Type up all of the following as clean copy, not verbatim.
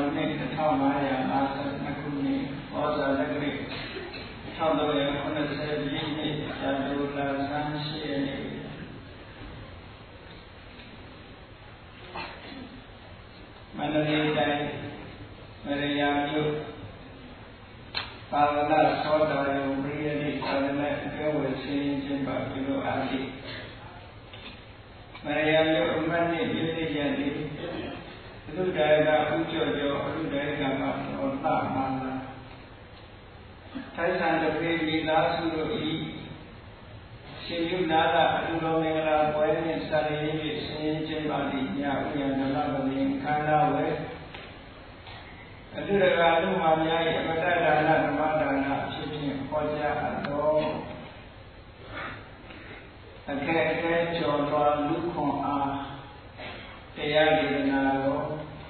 နဲ့1552ခုနှစ်ဩဇာလက်တွေ့1390ပြည့်နှစ်ဇာတုလဆန်းရှိရနေ့မန္တလေးတိုင်းမရယာမြို့ပါဝနာသောတာယုံပရိယတိသာသနာ့အကျိုးဝယ်ဆင်းခြင်းပါပြုလို့အားဖြင့်မရယာမြို့အမှတ်နဲ့ပြည့်စုံရသည်အလူဒါယကဥကျော်ကျော်အလူဒါယကမှာတော်လှမှန်လားထိုင်ဆန်တပေမိသားစုတို့ဤရှင်ယုနာလအလူတော်မင်္ဂလာပွဲနှင့်စာရင်းဖြင့်ဆင်းခြင်းပါသည့်ညဥယျာဏဓမ္မပင်ခန္ဓာဝယ်အတုရကအလူမှများ၏အမတ္တဒါနဓမ္မဒါနဖြစ်ဖြင့်ဟောကြားအပ်သောအခက်အခဲကျော်လွှာလူခွန်အားတရားဒေသနာတော်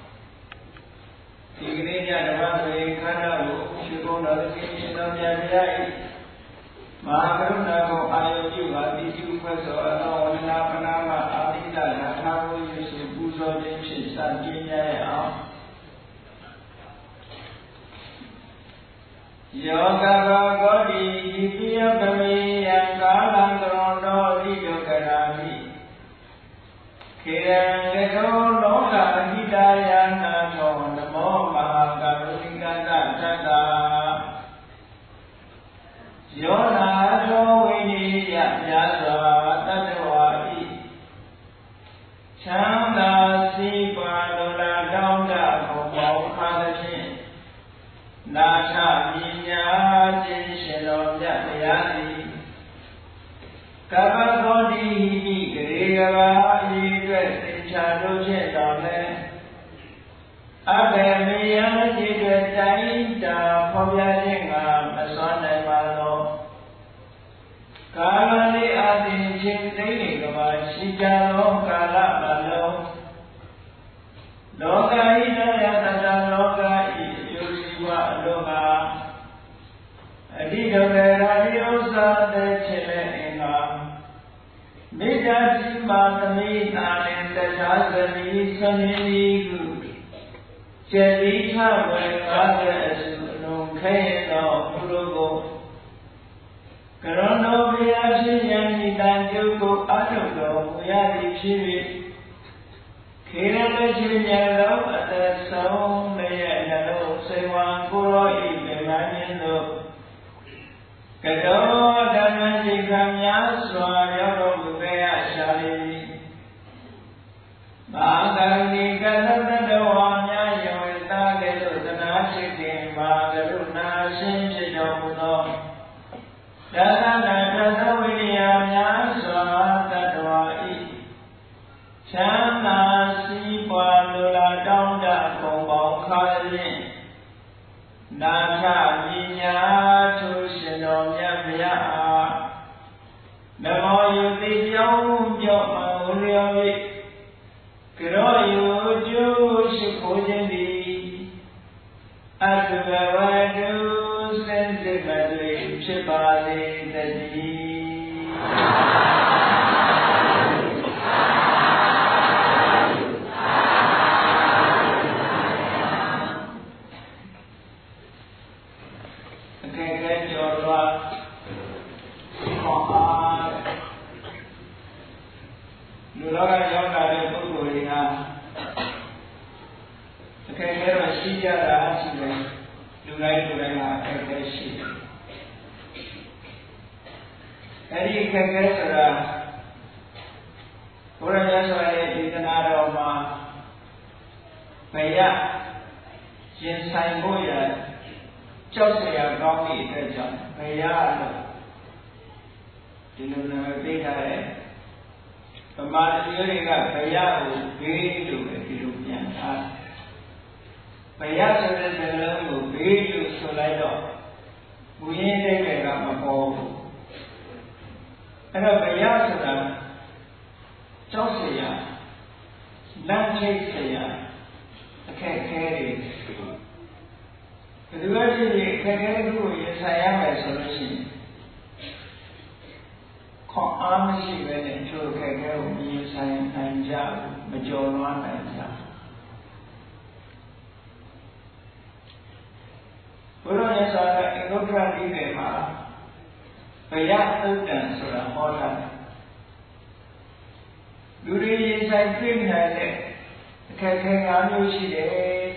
ဒီကနေ့ညဓမ္မပင်ခန္ဓာကိုရှိကုန်တော်သခင်ရှင်တော်မြတ်ဗျာ၏မဟာကရုဏာကိုအာရုံပြုပါတိကျဖွဲ့သောအသောဝန္ဒနာပနာမအာတိတနာထာကိုယေရှုပူဇော်ခြင်းဖြင့်စတင်ရအောင်ယောကဘာဂောတိဤပိယပမေယံကာလံကရောတောဤယောကရာမိခေရံကတောလောကအဟိတယာနာသောနမောမဟာကရုဏိကတတတ္တာယောနာသောဝိနိယမြတ်စွာတတ္တဝါဤချမ်းသာစီးပွားလိုလားတောင်းတဘုံပေါင်းခါသဖြင့်နာထပညာခြင်းရှင်တော်မြတ်တရားသည်ကပ္ပဂောတိဟိဂရေကဘာအည်အတွက်သင်္ချာတို့ဖြင့်တော်လဲအဘေမေယံจิตတွေတိုင်းတာဖော်ပြခြင်းကမစွမ်းနိုင်ပါသောကာလလေးအသည်ချင်းသိနေကဘာရှိကြသောကာလပတ်လုံးလောကဤတရားတတလောကဤအကျိုးစီးပွားအလို့ကအဓိကဘေရာဒီဥစ္စာတဲ့ခြင်းနဲ့အင်္ဂါမိတ္တစီမာသမိတာနဲ့တရားစနီစနေဤဟုကျေတိထဝေကားတဲ့အစုအလုံးခဲသောဘုလိုကိုကရုဏာဘုရားရှင်ယံဤတန်ကျုပ်ကိုအထုတော်မူရသည်ဖြစ်၍ခေရတရှင်ဉာဏ်လုံးအသက်ဆုံးရဲ့နှလုံးစေဝံကိုရောဤမြတ်မြတ်တို့ကတောဓမ္မရှိခံများစွာရောက်တော်မူခဲ့ရရှာလိမာကရုဏီကလတ္တဝါများယောတာကဲ့သို့သနာရှိခင်မာကရုဏာရှင်ဖြစ်တော်မူသောဒါသနာတသဝိရိယများစွာတတ္တဝါဤချမ်းသာစီးပွားလိုလားတောင်းတဘုံပေါင်းခါဖြင့်နာထပညာထုရှင်တော်မြတ်ဗျာနမောယုတိပြောင်းပြောင်းမှဝလျော၏ကရောယုကျိုးရှိခိုးခြင်းသည်အတုဘဝတုစင်စစ်မတွေဖြစ်ပါစေတည်းလူလောကရောက်လာတဲ့ပုဂ္ဂိုလ်တွေဟာအခက်အခဲတော့ရှိကြတာရှိတယ်လူတိုင်းလူတိုင်းဟာအခက်အခဲရှိတယ်အဲဒီအခက်အခဲဆိုတာဘုရားမြတ်စွာရဲ့ဒေသနာတော်မှာဘယရင်ဆိုင်ဖို့ရကြောက်စရာကောင်းသည့်အတွက်ကြောင့်ဘယလို့ဒီလိုနာမည်ပေးထားတဲ့ဗမာလူမျိုးတွေကဘယကိုဘေးလို့ပဲဒီလိုပြန်ထားဘယဆိုတဲ့စကားလုံးကိုဘေးလို့ဆိုလိုက်တော့ဘုရင်တွေကမပေါ်ဘူးအဲ့တော့ဘယဆိုတာကြောက်စရာလမ်းချိတ်စရာအခက်အခဲတွေဘယ်သူပဲဖြစ်ဖြစ်အခက်အခဲတွေကိုရင်ဆိုင်ရမယ်ဆိုလို့ရှိရင်ခေါ်အားမရှိပဲနဲ့ချိုးခဲခဲကိုမြင်ဆိုင်နိုင်ကြမကြော်လွှမ်းနိုင်ကြဘုရားမြတ်စွာဘုရားအင်္ဂုတ္တရနိဗ္ဗာန်မှာဘယသုတ်တံဆိုတာဟောတာလူတွေရင်ဆိုင်တွေ့နိုင်တဲ့အခက်အခဲ၅မျိုးရှိတယ်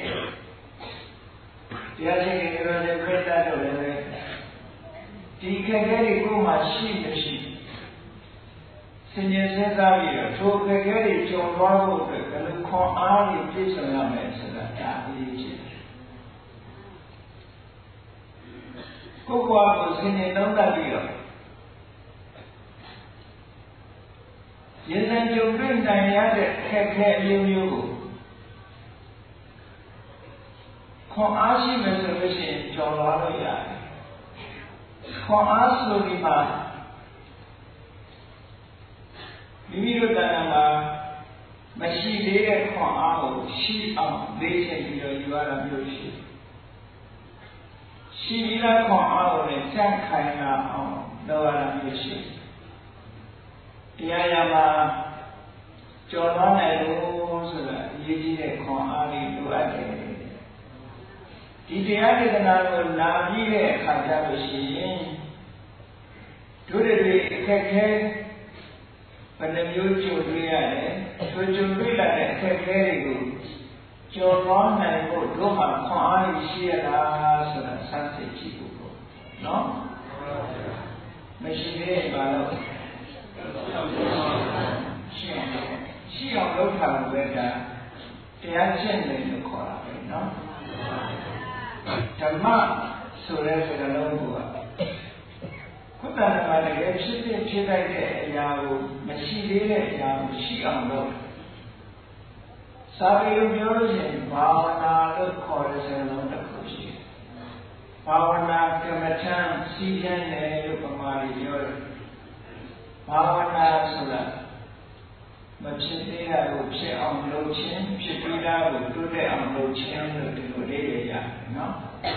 တရားရှင်တွေပြောတဲ့ပြိတ္တတို့လည်းဒီအခက်အခဲတွေကိုမှရှိမရှိစင်ကြယ်စဉ်းစားပြီးတော့ထိုအခက်အခဲတွေကြုံသွားဖို့အတွက်ဘယ်လိုခွန်အားတွေပြည့်စုံရမလဲဆိုတာဒါအရေးကြီးတယ်ကိုယ်ကိုစင်ကြယ်သုံးသပ်ပြီးတော့ရင်ဆိုင်ကြုံတွေ့နိုင်ရတဲ့အခက်အခဲအမျိုးမျိုးကိုခွန်အားရှိမယ်ဆိုလို့ရှိရင်ကျော်လွှားလို့ရတယ်ခွန်အားဆိုဒီမှာမိမိတို့တဏ္ဍာမှာမရှိသေးတဲ့ခွန်အားကိုရှိအောင်လေ့ကျင့်ပြီးတော့ယူရတာမျိုးရှိပြီးသားခွန်အားကိုလည်းစန့်ခိုင်လာအောင်လုပ်ရတာမျိုးရှိတရားရမှာကျော်လွှားနိုင်လို့ဆိုတာအရေးကြီးတဲ့ခွန်အားလေးလိုအပ်တယ်ဒီတရားဒေသနာကိုနာပြီးတဲ့အခါကျလို့ရှိရင်တို့တွေအခက်ခဲဘယ်နှမျိုးကြုံတွေ့ရတယ်ကြုံတွေ့လာတဲ့အခက်ခဲတွေကိုကျော်လွှားနိုင်ဖို့တို့မှာခွန်အားကြီးရှိရတာဆိုတာစမ်းစစ်ကြည့်ဖို့ပေါ့နော်မရှိသေးရင်ဘာလို့ရှိအောင်လုပ်ထားလို့ပဲဒါတရားကျင့်တယ်လို့ခေါ်တာပဲနော်ဓမ္မဆိုတဲ့စကားလုံးကခုတ္တနာတကယ်ဖြစ်လိုက်တဲ့အရာကိုမရှိသေးတဲ့အရာကိုရှိအောင်လုပ်စာပေလိုပြောလို့ရှိရင်ဘာဝနာလို့ခေါ်တဲ့စကားလုံးတစ်ခုရှိတယ်ဘာဝနာကမ္မထံစီးပြန်တယ်လို့ပမာရီပြောတယ်ဘာဝနာဆိုတာမဖြစ်သေးတာကိုဖြစ်အောင်လုပ်ခြင်းဖြစ်ပြီးတာကိုတိုးတက်အောင်လုပ်ခြင်းလို့ဒီလိုလေးရရတယ်နော်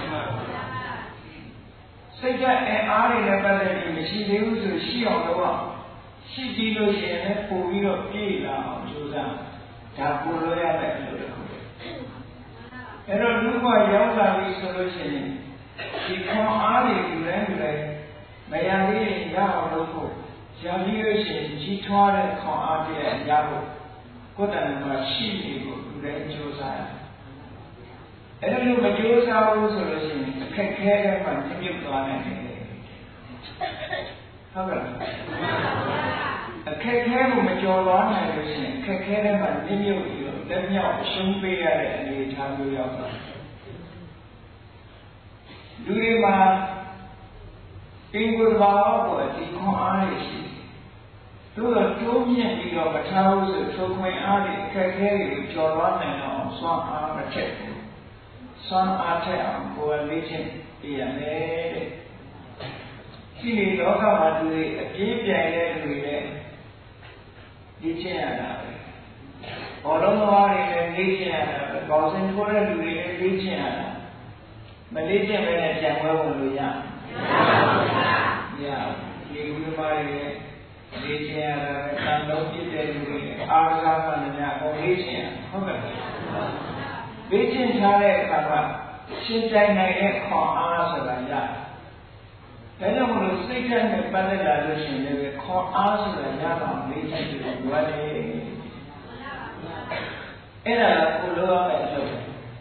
စိတ်ဓာတ်အားတွေနဲ့ပတ်သက်ပြီးမရှိသေးဘူးဆိုရှိအောင်လုပ်ရှိပြီးလို့ရှိရင်လည်းပို့ပြီးတော့ပြေးလာအောင်ကြိုးစားဒါပို့လို့ရတဲ့လို့တစ်ခုအဲ့တော့လူ့ဘဝရောက်လာပြီဆိုလို့ရှိရင်ဒီခွန်အားတွေယူလဲမရသေးရင်ရအောင်လုပ်ဖို့ရပြီးလို့ရှိရင်ကြီးထွားတဲ့ခွန်အားတွေရဖို့ကိုယ်တဏ္ဍာမှာရှိနေဖို့လူတိုင်းကြိုးစားရတယ်အဲ့လိုမကြိုးစားဘူးဆိုလို့ရှိရင်အခက်ခဲတဲ့မှာညှို့သွားနိုင်တယ်ဟုတ်ကဲ့အခက်ခဲကိုမကျော်လွှားနိုင်လို့ရှိရင်အခက်ခဲတဲ့မှာညှို့ပြီးတော့လက်မြောက်ရှုံးပေးရတဲ့အနေအထားမျိုးရောက်သွားလူတွေမှာပင်ကိုယ်ဘာပေါ်ဒီခွန်အားတွေရှိသူတို့တိုးမြင့်ပြီးတော့မထားဘူးဆိုထိုခွင့်အားတွေအခက်ခဲတွေကိုကျော်လွှားနိုင်အောင်စွမ်းအားမထက်ဘူးစွမ်းအားထက်အောင်ကိုယ်လေ့ကျင့်ပြရမယ်တဲ့ရှိနေလောကမှာသူတွေအပြင်းပြိုင်တဲ့လူတွေလည်းလေ့ကျင့်ရတာပဲဘောလုံးသမားတွေလည်းလေ့ကျင့်ရတာပဲဘောစင်ထိုးတဲ့လူတွေလည်းလေ့ကျင့်ရတာမလေ့ကျင့်ပဲနဲ့ကြံပွဲဝင်လို့ရဒီလူသမားတွေလည်းလေ့ကျင့်ရတာပဲတန်လုံးပြည့်တဲ့လူတွေအားကစားမှလည်းများကိုလေ့ကျင့်ရဟုတ်ကဲ့လေ့ကျင့်ထားတဲ့အခါမှာရှင်းတိုင်းနိုင်တဲ့ခွန်အားဆိုတာရတယ်။ဒါကြောင့်မလို့စိတ်ဓာတ်နဲ့ပတ်သက်လာလို့ရှိရင်လည်းခွန်အားဆိုတာရအောင်လေ့ကျင့်ပြီးတော့ဝါတယ်။အဲ့ဒါကိုလိုရမယ်လို့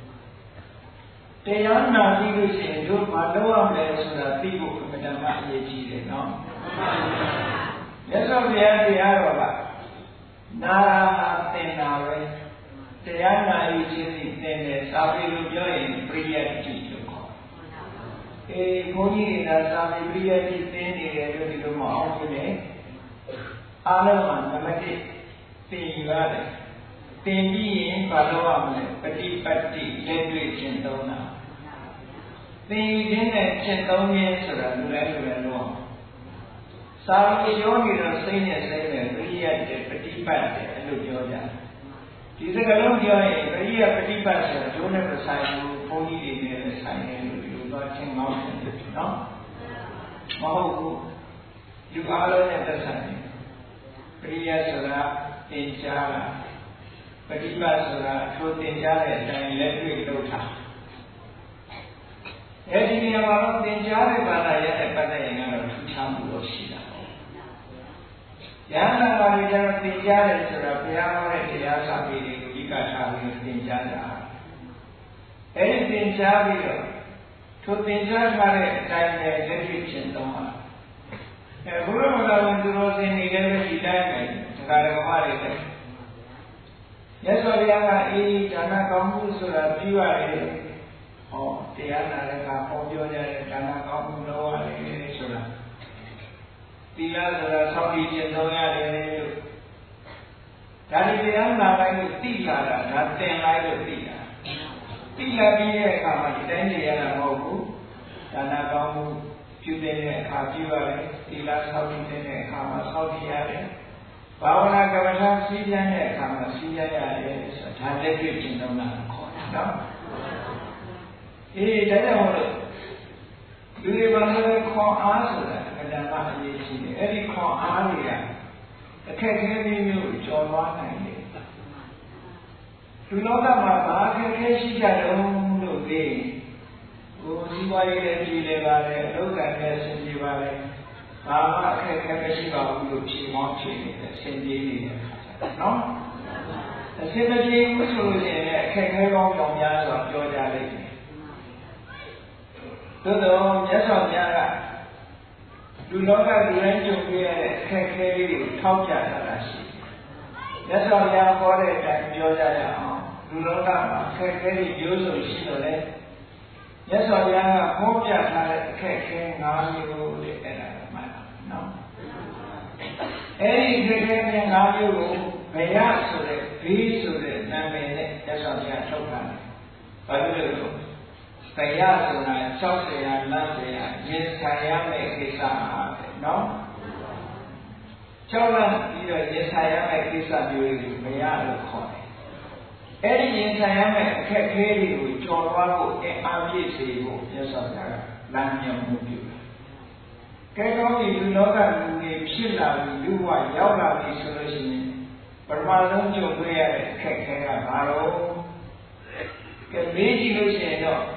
တရားနာပြီးလို့ရှိရင်တို့မလုပ်ရမယ်ဆိုတာသိဖို့အမှန်တမ်းအရေးကြီးတယ်နော်။မြတ်စွာဘုရားတရားတော်ကနာသင်တာပဲတရားနာရေးခြင်းသင်တယ်စာပေလိုပြောရင်ပရိယတ်တိလို့ခေါ်တယ်။ဘုန်းကြီးတွေကစာပေပရိယတ်တိသင်နေတယ်လို့ဒီလိုမအောင်ဘူးလေ။အားလုံးကနံပါတ်1သင်ယူရတယ်။သင်ပြီးရင်ဘာလုပ်ရမလဲပฏิပတ်တိလက်တွေ့ကျင့်သုံးတာ။သင်ယူခြင်းနဲ့ကျင့်သုံးခြင်းဆိုတာလူတိုင်းလို့စာပေပြောနေတော့စိတ်နဲ့စိတ်နဲ့ပရိယတ်တဲ့ပฏิပတ်တဲ့အဲ့လိုပြောကြတယ်ဒီစကားလုံးပြောရင်ပရိယပฏิပတ်ဆိုတော့ဒုနဲ့ပဆိုင်ဘူးဘုန်းကြီးတွေနဲ့ဆိုင်တယ်လို့ဒီလိုတော့ချင်းကောင်းတယ်နော်မဟုတ်ဘူးဒီအားလုံးနဲ့သက်ဆိုင်တယ်ပရိယဆိုတာသင်ကြားတာပฏิပတ်ဆိုတာထိုသင်ကြားတဲ့အတိုင်းလက်တွေ့လုပ်တာအဲဒီနေရာမှာတော့သင်ကြားတဲ့ဘာသာရဲ့ပတ်သက်ရင်ကတော့ထူးခြားမှုတော့ရှိတာပေါ့။ဉာဏ်နာပါရီကျတော့သင်ကြားတယ်ဆိုတာဘုရားဟောတဲ့တရားစာပေတွေကိုအဓိကထားပြီးသင်ကြားတာ။အဲဒီသင်ကြားပြီးတော့ထိုသင်ကြားထားတဲ့အတိုင်းပဲလက်တွေ့ကျင့်သုံးပါ။ဘုရားဘာသာဝင်သူတော်စင်နေတဲ့ဒီတိုင်းပဲတရားတော်မှာတွေတဲ့။မြတ်စွာဘုရားကအေးဒါနကောင်းမှုဆိုတာပြုရတယ်။ဟောတရားနာတဲ့ကဟောပြောကြတဲ့ဒါနကောင်းမှုလုပ်ရတယ်ဆိုတာသီလဆိုတာစောင့်တည်ခြင်းသုံးရတယ်လို့ဒါဒီတရားနာလိုက်လို့သိလာတာဒါသင်လိုက်လို့သိတာသိလာပြီးတဲ့အခါမှာဒီတိုင်းနေရတာမဟုတ်ဘူးဒါနကောင်းမှုပြုတဲ့အခါပြုရတယ်သီလစောင့်တည်တဲ့အခါမှာစောင့်တည်ရတယ်ဘာဝနာကမ္မထာစည်းပြန်တဲ့အခါမှာစည်းရရတယ်ဆိုတာဒါလက်တွေ့ကျင့်သုံးတာခေါ်တာနော်အေးဒါကြောင့်မို့လို့လူတွေဘာလို့ခွန်အားဆိုတာအတ္တမအရေးကြီးတယ်အဲ့ဒီခွန်အားတွေကအခက်အခဲမျိုးကျော်လွှားနိုင်တယ်လူလောကမှာဘာအခက်အခဲရှိကြတုံးလို့သိဟိုစီးပွားရေးလည်းပြည်လေပါလေအလုပ်ကံလည်းဆင်ပြေပါလေဘာမှအခက်အခဲမရှိပါဘူးလို့ဖြေမောင်းဖြေနေတယ်ဆင်ပြေနေတယ်နော်အစင်မပြေဘူးဆိုလို့ရှိရင်အခက်အခဲကောင်းကြောင်များစွာပြောကြလိမ့်မယ်သို့တော့မြတ်စွာဘုရားကလူလောကလူတိုင်းကြုံရတဲ့အခက်အခဲလေးကိုထောက်ပြထားတာရှိတယ်။မြတ်စွာဘုရားဟောတဲ့အတိုင်းပြောကြရအောင်လူလောကမှာအခက်အခဲတွေမျိုးစုံရှိတော့လေမြတ်စွာဘုရားကဟောပြထားတဲ့အခက်အခဲ၅မျိုးတဲ့အဲ့ဒါမှန်ပါနော်။အဲ့ဒီအခက်အခဲ၅မျိုးကိုဘယဆိုတဲ့ဘေးဆိုတဲ့နာမည်နဲ့မြတ်စွာဘုရားထုတ်ထားတယ်။ဘာလို့လဲဆိုတော့တရားဆိုတာ၆၀ရာလတ်ရာရင်ဆိုင်ရမယ့်ကိစ္စပါပဲနော်၆လပြီးတော့ရင်ဆိုင်ရမယ့်ကိစ္စမျိုးတွေကိုမရလို့ခေါ်တယ်အဲ့ဒီရင်ဆိုင်ရမယ့်အခက်အခဲတွေကိုကျော်လွှားဖို့အအားပြည့်စေဖို့မြတ်စွာဘုရားကလမ်းညွှန်မှုပြုတယ်ကဲကောင်းပြီလူလောကလူတွေဖြစ်လာပြီးလူဘဝရောက်လာပြီဆိုလို့ရှိရင်ပထမဆုံးကြုံတွေ့ရတဲ့အခက်အခဲကဘာလို့ကဲမေးကြည့်လို့ရှိရင်တော့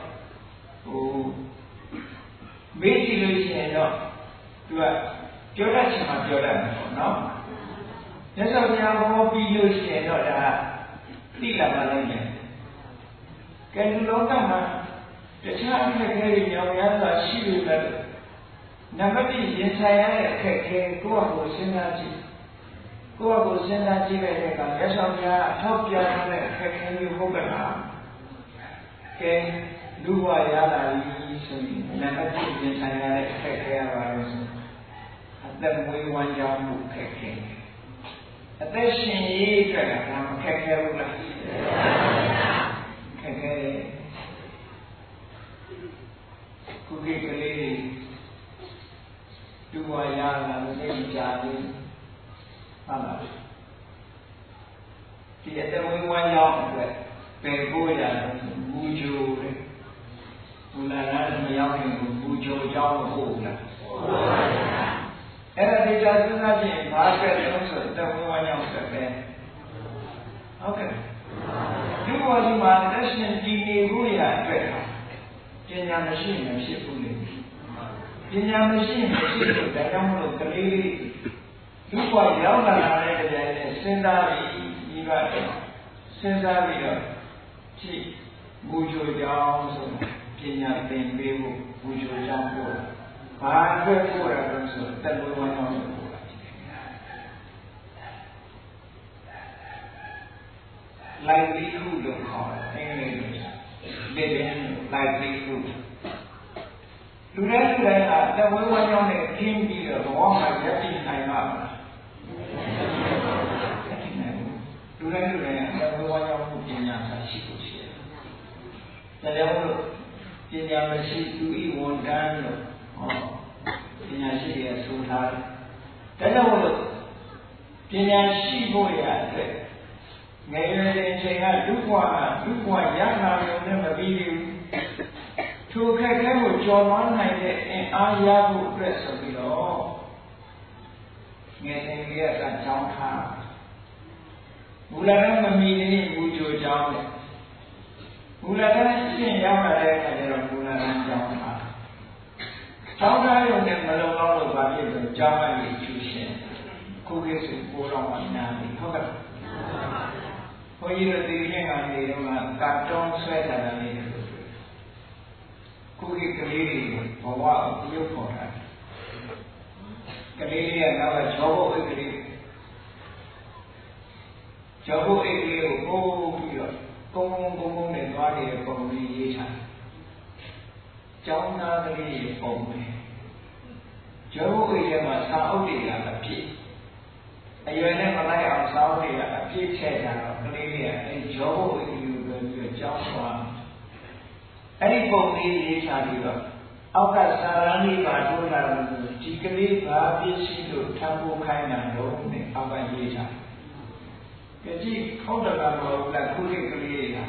မေးကြည့်လို့ရှိရင်တော့သူကပြောတတ်ချင်မှပြောတတ်မှာပေါ့နော်မြတ်စွာဘုရားဟောပြီးလို့ရှိရင်တော့ဒါသိလာမှလည်းမယ်ကဲလူလောကမှာတခြားအခက်အခဲတွေညောင်များစွာရှိလို့လည်းနံပါတ်1ရင်ဆိုင်ရတဲ့အခက်အခဲကိုယ့်အကိုစဉ်းစားကြည့်ကိုယ့်အကိုစဉ်းစားကြည့်တဲ့အခါမြတ်စွာဘုရားအထောက်ပြထားတဲ့အခက်အခဲမျိုးဟုတ်ကဲ့လားကဲလူဘဝရလာပြီဆိုရင်နံပါတ်1ရင်ဆိုင်ရတဲ့အခက်အခဲရပါလို့ဆိုအသက်မွေးဝမ်းကြောင်းမှုအခက်အခဲအသက်ရှင်ရေးအတွက်ကဒါမခက်ခဲဘူးလားခက်ခဲတယ်ခုကိကလေးတွေလူဘဝရလာလို့သိကြတယ်ဟုတ်လားဒီအသက်မွေးဝမ်းကြောင်းအတွက်ပယ်ဖို့ရတယ်မူကြိုတယ်ဘုရားကမရောက်ခင်ကိုဘူချိုကြောင်းမဟုတ်ဘူးလားဟုတ်ပါဘူးအဲ့ဒါဒီကြစဉ်းစားကြည့်ဘာဆက်လို့ဆိုတော့ဝဝကြောင်းဆက်ပဲဟုတ်ကဲ့ဒီဘောဒီမှာတက်ရှင်ကြည်နေဖို့ရအတွက်ပညာမရှိရင်ဖြစ်ဘူးလေပညာမရှိရင်ဖြစ်လို့ဒါကြောင့်မလို့ကလေးလေးဒီဘောရောက်လာတဲ့ကြတဲ့စဉ်းစားပြီးဒီကစဉ်းစားပြီးတော့ကြည့်ဘူချိုကြောင်းဆိုပညာသင်ပေးဖို့ဘူချိုကြောင်းပို့ဘာအတွက်ပို့ရလဲဆိုတက်လို့ဝမ်းကြောင်းပို့တာ livelihood လို့ခေါ်တယ်အင်္ဂလိပ်လို living livelihood လူတိုင်းကတက်ဝဲဝမ်းကြောင်းနဲ့ခင်းပြီးတော့ဘဝမှာရပ်တည်နိုင်မှာမလားလူတိုင်းတက်ဝဲဝမ်းကြောင်းမှုပညာသာရှိဖို့ရှိတယ်ဒါကြောင့်လို့ပညာမရှိသူဤဝန်တန်းလို့ပညာရှိရဆိုထားတယ်ဒါကြောင့်လို့ပညာရှိဖို့ရအတွက်ငယ်ရွယ်တဲ့အချိန်ကလူ့ဘဝရနာရုံနဲ့မပြီးဘူးထိုခက်ခဲကိုကျော်လွှားနိုင်တဲ့အင်အားရဖို့အတွက်ဆိုပြီးတော့ငယ်စဉ်ကတည်းကကြောင်းထားမူလတန်းမမီသေးဘူးကြိုကြောင်းတယ်မူလတန်းရှင်းရောက်လာတဲ့အခါကျတော့မူလတန်းကြောင်းထားကြောင်းကနေကျူရှင်ခုခေတ်ဆိုပိုးတော်မှနားပြီဟုတ်ကဲ့ဘုန်းကြီးတို့ဒီနေ့ကနေတော့ကာတွန်းဆွဲတာလေးခုခေတ်ကလေးတွေဘဝကိုပြုတ်ခေါ်တာကလေးလေးကနောက်ကျောဘုတ်အိတ်ကလေးကျောဘုတ်အိတ်ကလေးကိုပိုးပြီးတော့ကုန်းနဲ့သွားနေတဲ့ပုံလေးရေးထားကျောင်းသားကလေးရဲ့ပုံပဲကျောဘုတ်အိတ်ထဲမှာစာအုပ်တွေကအဖြစ်အရွယ်နဲ့မလိုက်အောင်စာအုပ်တွေကအဖြစ်ထည့်ထားတော့ကလေးလေးကအဲကျောဘုတ်အိတ်ကလေးကိုပဲပြီးတော့ကျောင်းသွားအဲ့ဒီပုံလေးရေးထားပြီးတော့အောက်ကစာရန်လေးပါထိုးလာလို့ဒီကလေးဘာပစ္စည်းလို့ထပ်ဖို့ခိုင်းတာတော့နဲ့အောက်ကရေးထားကြည့်ဟုတ်တယ်လားမဟုတ်လားခုခေတ်ကလေးတွေက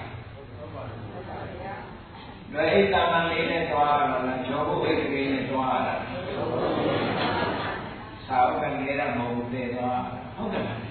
လွယ်အိတ်တမန်လေးနဲ့တွားတော့လားကျောဘုတ်အိတ်ကလေးနဲ့တွားတာစာအုပ်ကလေးတော့မဟုတ်သေးတော့ဟုတ်တယ်လား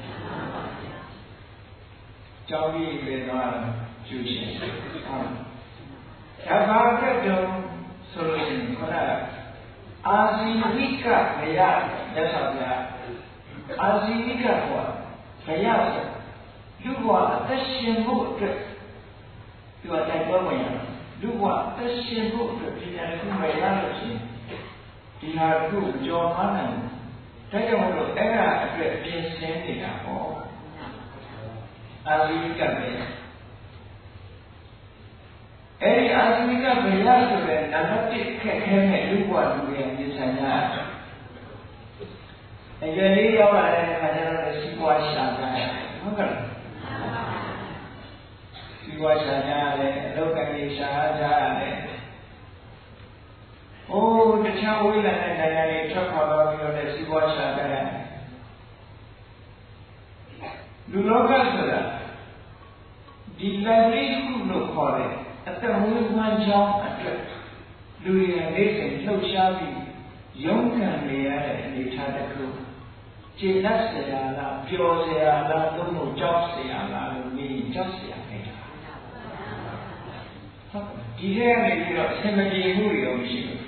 ကျောင်းကြီးပဲတော့ကျူရှင်ဟုတ်ဒါပါကတော့ဆိုလို့ရှိရင်ခေါ်တာအာဇီဝိကဘယလက်ဆောင်ပြအာဇီဝိကဟောဘယလူဘဝအသက်ရှင်ဖို့အတွက်ဒီကတိုက်ပွဲဝင်ရလူဘဝအသက်ရှင်ဖို့အတွက်ပညာတစ်ခုမရလို့ရှိရင်ဒီဟာကိုကြော်မနိုင်ဒါကြောင့်မို့လို့အဲ့ဒါအတွက်ပြင်ဆင်နေတာဟောအာဇီဝိကဘယအဲ့ဒီအာဇီဝိကဘယဆိုတဲ့နံပါတ်1ခက်ခဲတဲ့လူဘဝလူရဲ့ပြင်ဆင်ရအကြလေးရောက်လာတဲ့အခါကျတော့စီးပွားရှာကြတယ်ဟုတ်ကဲ့စီးပွားရှာကြရတယ်အလုပ်ကနေရှာကြရတယ်။အိုးတခြားဝိလာတဲ့နိုင်ငံတွေထွက်ခွာသွားပြီးတော့စီးပွားရှာကြရတယ်။လူလောကဆိုတာဒီလက်လေးခုလို့ခေါ်တဲ့အသက်မွေးဝမ်းကြောင်းအတွက်လူတွေနေစဉ်လှုပ်ရှားပြီးရုန်းကန်နေရတဲ့အနေအထားတစ်ခုကျေနပ်စရာလားပျော်စရာလားသို့မဟုတ်ကြောက်စရာလားလို့မြင်ကြောက်စရာပဲဟုတ်ဒီထဲကနေပြီးတော့အဆင်မပြေမှုတွေရောမရှိဘူး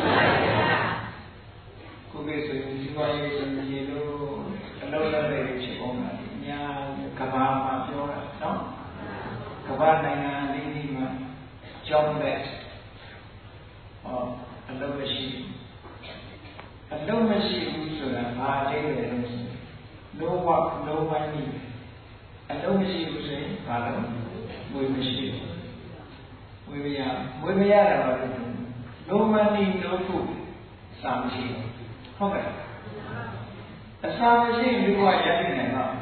ကိုယ်ကဆိုရင်ဒီဘာရေးဆိုရင်လို့အလုံးလုံးတွေဖြစ်ပုံတာညာကဘာမှာပြောတာနော်ကဘာနိုင်ငံလေးဒီမှာကြောင်းတဲ့အလုံးမရှိဘူးဆိုတာဘာအကျိုးလဲလို့ဆိုရင် no work no money အလုံးမရှိဘူးဆိုရင်ဘာလို့ဝေမရှိဘူးဝေမရတာပါလို့ no money no food စာမရှိဘူးဟုတ်ကဲ့အစာမရှိလူကရပ်နေနိုင်တော့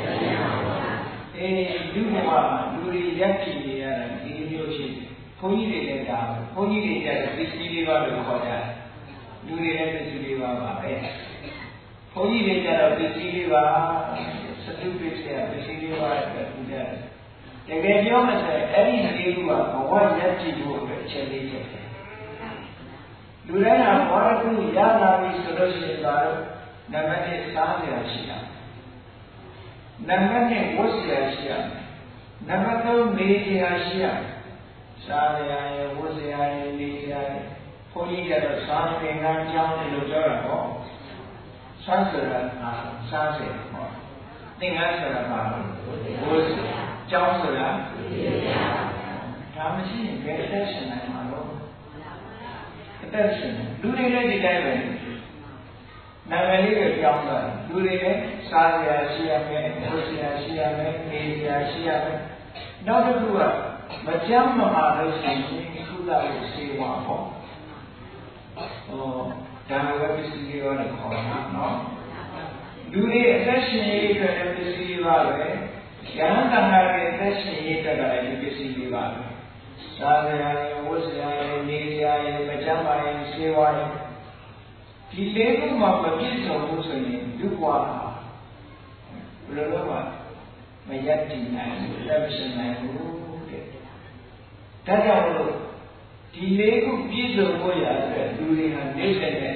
လူဘဝမှာလူတွေရပ်တည်နေရတာဒီမျိုးရှိတယ်ဘုန်းကြီးတွေလည်းဒါဘုန်းကြီးတွေကြတဲ့ပစ္စည်းလေးပါလို့ခေါ်ကြတယ်လူတွေလည်းပစ္စည်းလေးပါပါပဲဘုန်းကြီးတွေကြတော့ပစ္စည်းလေးပါစတုပစ္စည်းပစ္စည်းလေးပါအတွက်ပူကြတယ်တကယ်ပြောမှဆိုရင်အဲ့ဒီလေးခုကဘဝရပ်တည်ဖို့အတွက်အချက်လေးဖြစ်တယ်လူတိုင်းကဘဝတစ်ခုရလာပြီဆိုလို့ရှိရင်တော့နံပါတ်1စားစရာရှိတာနံပါတ်2ဝတ်စရာရှိရနံပါတ်3နေစရာရှိရစားစရာရဝတ်စရာရနေစရာရဘုန်းကြီးကတော့စားသင်္ကန်းကျောင်းလို့ပြောတာပေါ့စားဆိုတာစားစရာပေါ့သင်္ကန်းဆိုတာဘာလို့ဝတ်စရာကျောင်းဆိုတာဒါမရှိရင်ဘယ်အသက်ရှင်နိုင်မှာလို့အသက်ရှင်လူတွေလည်းဒီတိုင်းပဲနာမည်လေးကိုကြောင်းတာလူတွေလည်းစားစရာရှိရမယ်ဝတ်စရာရှိရမယ်နေစရာရှိရမယ်နောက်တစ်ခုကမကြမ်းမမာလို့ရှိရင်ခုလာကိုစေဝါပေါ့ဒါလည်းပစ္စည်းတွေရောလည်းခေါ်တာနော်လူတွေအသက်ရှင်ရေးအတွက်လည်းပစ္စည်းတွေပါပဲယဟန်တန်ခါတွေအသက်ရှင်ရေးအတွက်ကလည်းပစ္စည်းတွေပါပဲစားစရာရဝတ်စရာရနေစရာရမကြမ်းပါရင်စေဝါရဒီလေးခုမှမပြည့်စုံဘူးဆိုရင်ဒုက္ခဘယ်လိုလုပ်ပါမရတည်နိုင်ဘူးလက်ရှင်နိုင်ဘူးတဲ့ဒါကြောင့်လို့ဒီလေးခုပြည့်စုံဖို့ရတဲ့လူတွေဟာနေဆက်နေ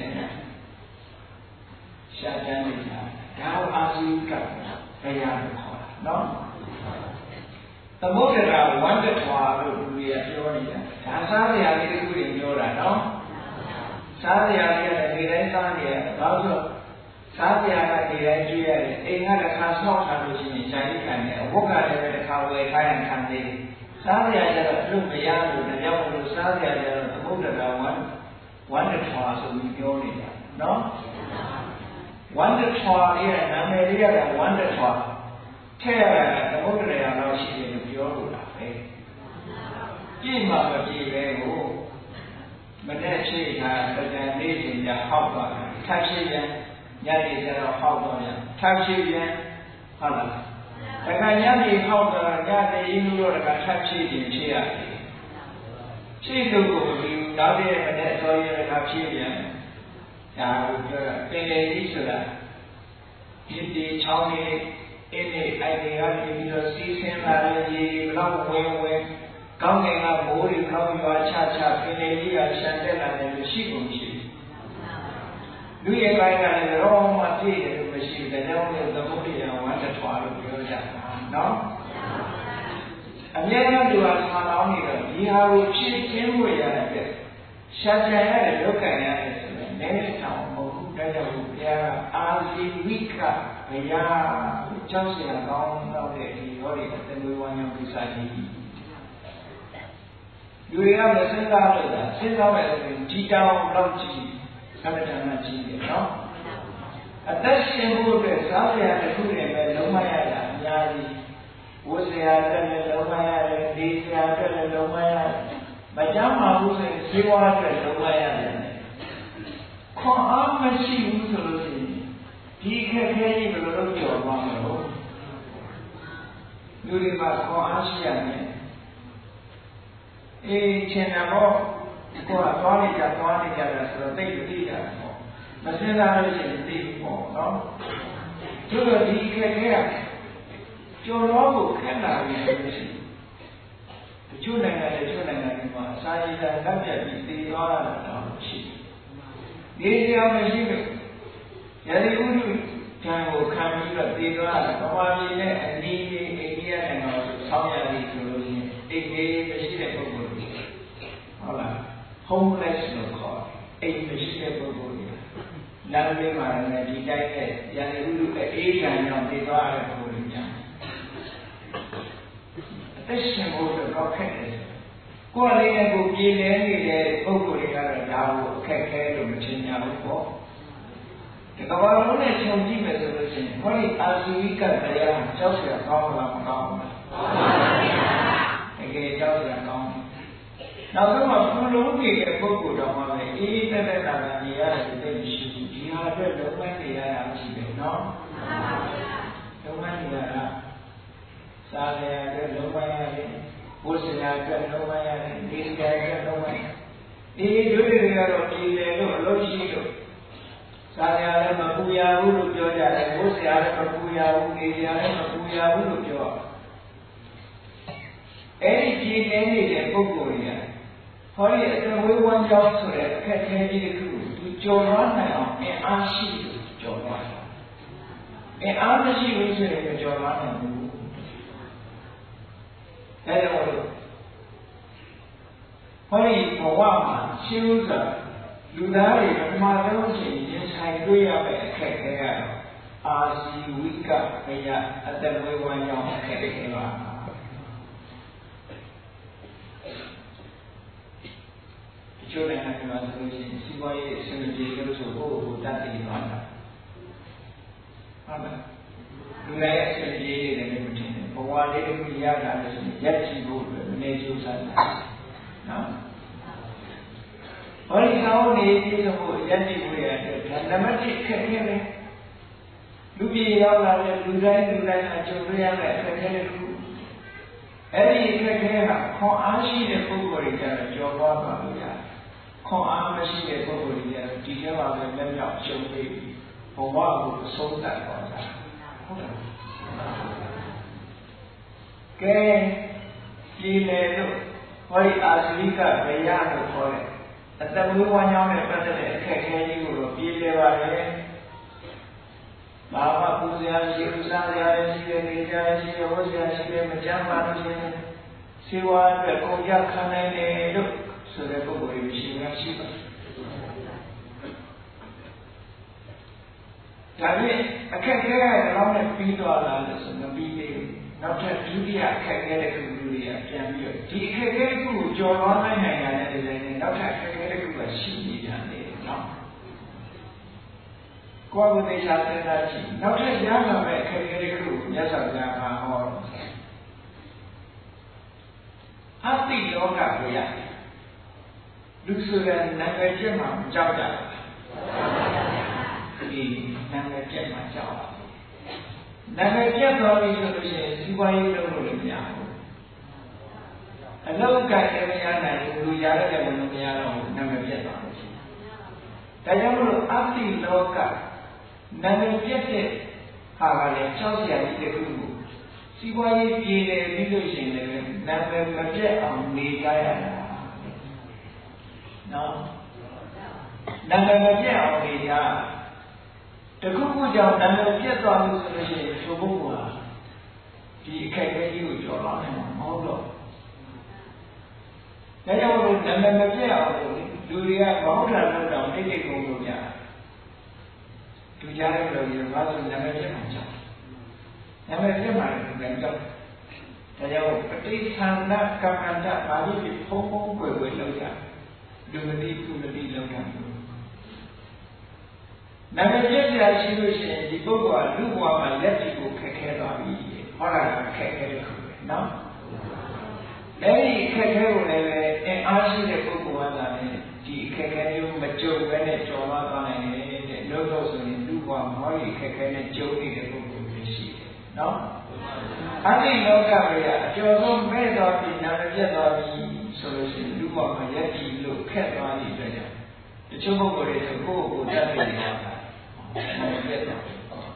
ရှာတန်းနေတာဒါအာဇီဝကဘယ်ရလို့ခေါ်တာနော်သမုဒ္ဒရာဝန္တထွာလို့လူတွေကပြောနေတာဒါစားစရာလေးတစ်ခုတွေပြောတာနော်စားရရတယ်ဒီတိုင်းစားနေရဘာလို့စားရတာဒီတိုင်းကြည့်ရတယ်အိမ်ကတစ်ခါဆောက်ထားလို့ရှိရင်ဂျာတိခံတယ်ဝတ်ကလည်းပဲတစ်ခါဝယ်ခိုင်းရင်ခံတယ်စားရကြတော့သူ့မရလို့တယောက်လို့စားရကြတော့သမုဒ္ဒရာဝမ်းတထွာဆိုပြီးပြောနေတာနော်ဝမ်းတထွာရဲ့နာမည်လေးကဝမ်းတထွာထည့်ရတာသမုဒ္ဒရာတော့ရှိတယ်လို့ပြောလို့လားပဲကြည့်မှမကြည့်ပဲကိုမနဲ့ချိတ်တာပြန်လေးတင်ကြဟောက်သွားတယ်ထပ်ရှိပြန်ညနေကျတော့ဟောက်သွားပြန်ထပ်ရှိပြန်ဟုတ်လားတခါညနေဟောက်သွားညနေရင်းလို့တခါထပ်ရှိပြန်ဖြည့်ရတယ်ဖြည့်လို့ကိုဒီနောက်တဲ့မနဲ့တော်ရတခါဖြည့်ပြန်ဒါကိုပြောတာပင်လေကြီးဆိုတာဒီချောင်းလေးအင်းလေးအိုင်တွေကနေပြီးတော့စီးဆင်းလာတဲ့ရေဘလောက်ဝင်ကောင်းကင်ကမိုးတွေကောင်းရွာချပင်လေကြီးကရှန်တက်လာတယ်လို့ရှိကုန်ရှိလူရဲ့ပိုင်းကလည်းတော့မှပြည့်တယ်လို့မရှိဘူးဒါကြောင့်လည်းသမုဒ္ဒရာဝါဒထွာလို့ပြောကြတာနော်အမြဲတမ်းသူကဆာလောင်းနေတော့ဒီဟာကိုဖြည့်ကျင်းဖို့ရတဲ့ရှာကြံရတယ်လောက်ကံရတယ်ဆိုတော့နည်းတောင်မဟုတ်ဘူးဒါကြောင့်ဘုရားကအာဇီဝိကဘုရားကြောက်စရာကောင်းတော့တဲ့ဒီရောတွေကတမွေဝါညောကိစ္စကြီးလူတွေကမစဉ်းစားလို့လားစဉ်းစားမယ်ဆိုရင်ဒီတောင်တော့ကြည့်အမှန်တမ်းကြီးတယ်နော်အသက်ရှင်ဖို့အတွက်စားစရာတစ်ခုနဲ့ပဲလုံးမရတာအများကြီးဝတ်စရာအတွက်လည်းလုံးမရတယ်ဒီစရာအတွက်လည်းလုံးမရတယ်မကြမ်းပါဘူးဆိုရင်ဇေဝအတွက်လုံးမရတယ်ခွန်အားမရှိဘူးဆိုလို့ရှိရင်ဒီခက်ခဲကြီးဘယ်လိုလုပ်ကြော်သွားမလို့လူတွေမှာခွန်အားရှိရမယ်အေးချင်တယ်ပေါ့ကိုယ်ကသွားနေကြတာဆိုတော့သိသိတာပေါ့မစင်စားလို့ရှိရင်သိပေါ့နော်သူတို့ဒီခက်ခဲကကျော်တော့ကိုခက်လာပြီလို့ရှိရင်တချို့နိုင်ငံတွေမှာအစာရည်ကလက်ပြတ်ပြီးသိသွားတာတော့ရှိတယ်ဒီကြောင်မရှိလို့ယတိဥဒ္ဓကံကိုခံပြီးတော့သိသွားတာဗမာပြည်နဲ့အနီးအိန္ဒိယနိုင်ငံကိုဆောင်းရည်ဆိုလို့ရှိရင်အိမ်ကြီးမရှိတဲ့ပုဂ္ဂိုလ်တွေဟုတ်လား homeless လို့ခေါ်အိမ်မရှိတဲ့ပုဂ္ဂိုလ်တွေလမ်းလေးမှာလည်းဒီတိုက်တဲ့ယတိဥဒ္ဓအေးခံကြောင့်သိသွားတဲ့ပုဂ္ဂိုလ်တွေများအသက်ရှင်ဖို့တော့ခက်တယ်ကိုယ်လေးနဲ့ကိုပြည်လဲနေတဲ့ပုဂ္ဂိုလ်တွေကတော့ဒါကိုအခက်ခဲလို့မထင်ကြဘူးပေါ့ဒီကမ္ဘာလုံးနဲ့ခြုံကြည့်မယ်ဆိုလို့ရှိရင်ဟောဒီအာဇီဝိကတရားကြောက်စရာကောင်းလားမကောင်းဘူးလားတကယ်ကြောက်စရာကောင်းနောက်ဆုံးမှာဘုလုံးနေတဲ့ပုဂ္ဂိုလ်တော်မှလည်းအေးတက်တာနေရတယ်သိမရှိဘူးဒီဟာအတွက်လုံးဝနေရတာမရှိဘူးနော်လုံးဝနေရတာစားရတဲ့လုံးဝရတယ်ဘုရားအတွက်လုံးဝရတယ်ဒီကဲအတွက်လုံးဝဒီဒုတိယတွေကတော့ပြည်တယ်လို့အလို့ရှိလို့စားရလည်းမပူရဘူးလို့ပြောကြတယ်ဘုရားလည်းမပူရဘူးနေရလည်းမပူရဘူးလို့ပြောအဲ့ဒီပြည်တယ်နေတဲ့ပုဂ္ဂိုလ်တွေကဟောဒီအတဝေဝမ်းကြောင်းဆိုတဲ့အခက်အခဲကြီးတစ်ခုကိုသူကျော်လွှားနိုင်အောင်အင်အားရှိလို့ကျော်လွှားတာအင်အားမရှိဘူးဆိုရင်မကျော်လွှားနိုင်ဘူးအဲဒါလို့ဟောဒီဘဝမှာရှင်းဥစွာလူသားတွေပထမဆုံးအချိန်ရင်ဆိုင်တွေ့ရမယ့်အခက်အခဲကတော့အာဇီဝိကဘယအတဝေဝမ်းကြောင်းအခက်အခဲပါကျိုးနိုင်ငံမှာဆိုလို့ရှိရင်စီးပွားရေးအဆင်ပြေလို့ဆိုဖို့တတ်သိပါတာဟုတ်လားလူတိုင်းအဆင်ပြေနေတယ်လို့မထင်ဘူးဘဝလေးတစ်ခုရတာလို့ဆိုရင်ရက်ကြည့်ဖို့အနေကျိုးစားတာနော်ဟောဒီကောင်းနေပြီးတော့ရက်ကြည့်ဖို့ရတဲ့နံပါတ်1ခက်ခဲတယ်လူပြေရောက်လာတဲ့လူတိုင်းအကျိုးရတဲ့အခက်ခဲတစ်ခုအဲ့ဒီအခက်ခဲကခွန်အားရှိတဲ့ပုဂ္ဂိုလ်တွေကျတော့ကြော်သွားပါလို့ရတယ်ခွန်အားမရှိတဲ့ပုဂ္ဂိုလ်တွေကတော့ဒီထဲမှာပဲလက်မြောက်ရှုံးပြီးဘဝကိုအဆုံးသတ်သွားတာဟုတ်တယ်ကဲပြည်လေလို့ဟောဒီအာဇီဝိကဘယလို့ခေါ်တယ်အတဝေဝမ်းကြောင်းနဲ့ပတ်သက်တဲ့အခက်အခဲကြီးကိုတော့ပြည်လေပါလေဘာမှပူဇော်ရှိဥစားရရှိတဲ့နေကြရှိတဲ့ဝတ်စရာရှိတဲ့မကြမ်းပါလို့ရှိရင်စေဝါအတွက်ကုန်ကြခံနိုင်တယ်လို့ဆိုတဲ့ပုဂ္ဂိုလ်တွေရှိမှရှိပါဒါဖြင့်အခက်အခဲကတော့နဲ့ပြီးတော့လာလို့ဆိုမပြီးသေးဘူးနောက်ထပ်ဒုတိယအခက်အခဲတစ်ခုလူတွေကပြန်ပြီးတော့ဒီအခက်အခဲတစ်ခုကိုကျော်လွှားနိုင်တဲ့ဒီဇိုင်းနဲ့နောက်ထပ်အခက်အခဲတစ်ခုကရှိနေကြတယ်နော်ကိုယ်ကိုယ်သိချာစဉ်းစားကြည့်နောက်ထပ်ရလာမဲ့အခက်အခဲတစ်ခုမြတ်စွာဘုရားကဟောအတ္တိလောကကိုရလူဆိုတဲ့နာမည်ကျက်မှာကြောက်ကြတယ်ဒီနာမည်ကျက်မှာကြောက်တယ်နာမည်ကျက်သွားပြီဆိုလို့ရှိရင်စီးပွားရေးလုပ်လို့လည်းမရဘူးအလုပ်ကလည်းမရနိုင်ဘူးလူရတဲ့လည်းမရတော့ဘူးနာမည်ကျက်သွားလို့ရှိရင်ဒါကြောင့်မလို့အတ္တိလောကနာမည်ကျက်တဲ့ဟာကလည်းကြောက်စရာကြီးတစ်ခုကိုစီးပွားရေးပြည်တယ်ပြီးလို့ရှိရင်လည်းနာမည်မပြတ်အောင်နေကြရတာနော်နာမည်မပြတ်အောင်နေကြတခုခုကြောင့်နာမည်ပြတ်သွားလို့ဆိုလို့ရှိရင်ဆိုဖို့ကဒီအခက်အခဲကြီးကိုကျော်လွှားနိုင်မှာမဟုတ်တော့ဒါကြောင့်မို့နာမည်မပြတ်အောင်လို့လူတွေကမဟုတ်တာလို့တော့တိတ်တိတ်ကုန်လို့ရတယ်သူကြားတဲ့လူတွေကဘာလို့နာမည်ပြတ်မှာကြောက်နာမည်ပြတ်မှာလည်းကြောက်ဒါကြောင့်ပဋိသန္ဓကမ္မန္တဘာလို့ဒီဖုံးဖုံးကွယ်ကွယ်လောက်ကြလူမတိကုမတိလောက်တာနာမည်ပြည့်ပြည့်ရှိလို့ရှိရင်ဒီပုဂ္ဂိုလ်ကလူ့ဘဝမှာလက်တည်ကိုခက်ခဲသွားပြီဟောတာခက်ခဲတယ်နော်အဲဒီခက်ခဲကိုလည်းအင်အားရှိတဲ့ပုဂ္ဂိုလ်ကလည်းဒီခက်ခဲမျိုးမကြုံဘဲနဲ့ကျော်လွှားသွားနိုင်တယ်လို့လို့ဆိုရင်လူ့ဘဝမှာဟောဒီခက်ခဲနဲ့ကြုံနေတဲ့ပုဂ္ဂိုလ်တွေရှိတယ်နော်အတ္တိလောကတွေကအကျော်ဆုံးမဲ့တော်ပြီနာမည်ပြတ်သွားပြီဆိုလို့ရှိရင်လူ့ဘဝမှာလက်တည်လို့ခက်သွားတဲ့အတွက်ကြောင့်တချို့ပုဂ္ဂိုလ်တွေဆိုကိုယ့်ကိုယ်တတ်နေကြတာပြတ်သွား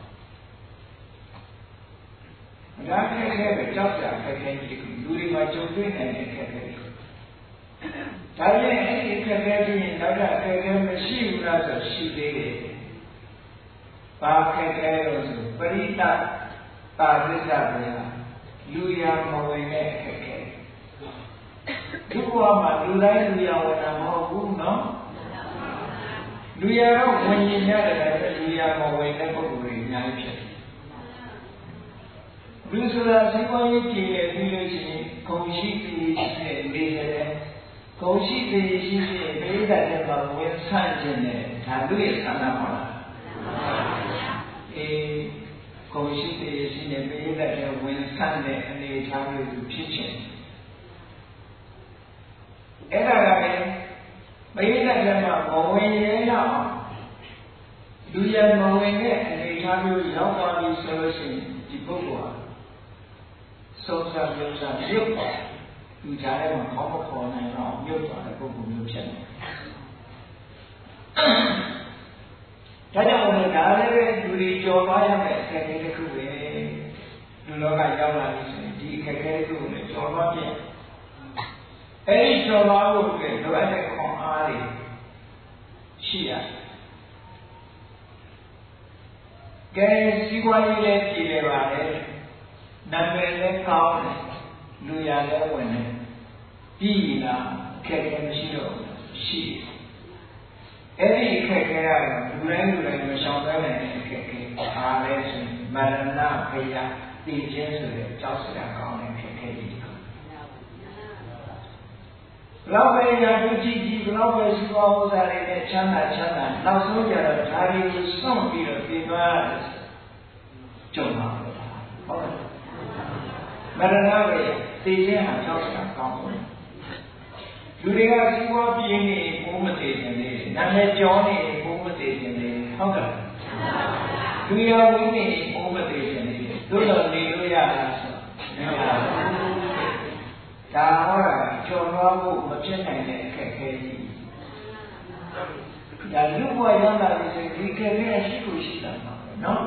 ဒါခက်ခဲပဲကြောက်ကြခက်ခဲကြီးလူတွေမှာကြုံတွေ့နိုင်တဲ့ခက်ခဲကြီးဒါရင်အဲ့ဒီခက်ခဲကြီးနောက်ထပ်ခက်ခဲမရှိဘူးလားဆိုရှိသေးတယ်ဘာခက်ခဲလို့ဆိုပရိသတ်တာသစ္စာပဲလူရမဝင်တဲ့ခက်ခဲဒီဘဝမှာလူတိုင်းလူရဝင်တာမဟုတ်ဘူးနော်လူရတော့ဝင်ရင်ရတယ်လူရမဝင်တဲ့ပုဂ္ဂိုလ်တွေအများကြီးဖြစ်တယ်လူဆိုတာစိတ်ပေါ်ရေးကြည့်ရပြီးလို့ရှိရင်ဂုဏ်ရှိပြီးရှိတဲ့နေတယ်ဂုဏ်ရှိပြီးရှိတဲ့ဒိဋ္ဌိတဲ့မှာဝင်ဆန့်ခြင်းနဲ့ဒါသူ့ရဲ့ဆန္ဒမဟုတ်လားအေးဂုဏ်ရှိပြီးရှိတဲ့ဒိဋ္ဌိတဲ့ဝင်ဆန့်တဲ့အနေအထားမျိုးသူဖြစ်ခြင်းအဲ့ဒါကလည်းပရိသတ်ကမှမဝင်ရဲတော့လူရမဝင်တဲ့အနေအထားမျိုးရောက်သွားပြီဆိုလို့ရှိရင်ဒီပုဂ္ဂိုလ်ဟာဆုံးစားပြုစားပြုတ်သွားလူကြားထဲမှာခေါင်းမခေါ်နိုင်တော့ပြုတ်သွားတဲ့ပုဂ္ဂိုလ်မျိုးဖြစ်နေဒါကြောင့်လည်းဒါလည်းပဲလူတွေကြော်သွားရမယ့်အခက်အခဲတစ်ခုပဲလူလောကရောက်လာပြီဆိုရင်ဒီအခက်အခဲတစ်ခုကိုလည်းကြော်သွားပြန်အဲဒီကျော်လွှားဖို့အတွက်လိုအပ်တဲ့ခွန်အားတွေရှိရတယ်။ကဲစီးပွားရေးလည်းပြည်လည်ပါလေ။နာမည်လည်းကောင်းတယ်။လူရလည်းဝင်တယ်။ပြည်လာခက်ခဲမရှိတော့ရှိတယ်။အဲဒီခက်ခဲရတော့လူတိုင်းမရှောင်နိုင်တဲ့ခက်ခဲအားလည်းဆိုရင်မရဏဖေယတည်ခြင်းဆိုတဲ့ကြောက်စရာကောင်းတဲ့ခက်ခဲကြီးလောက်ပဲရာထူးကြီးလောက်ပဲရှိပါဥစ္စာတွေနဲ့ချမ်းသာနောက်ဆုံးကြတော့ဓာရီကိုစွန့်ပြီးတော့ပြင်သွားကြုံပါဟုတ်ကဲ့မရဏပဲသိခြင်းဟာကြောက်စရာကောင်းတယ်လူတွေကစီးပွားပြင်းနေဘုံမသေးခြင်းလေနာမည်ကျော်နေဘုံမသေးခြင်းလေဟုတ်ကဲ့လူရဝင်းနေဘုံမသေးခြင်းလေတို့တော့နေလို့ရလားဆိုမရပါဘူးဒါဟောတာကျော်လွှားဖို့မဖြစ်နိုင်တဲ့အခက်အခဲကြီးဒါလူ့ဘဝရောက်လာပြီဆိုရင်ဒီအခက်အခဲရှိကိုရှိတာပါပဲနော်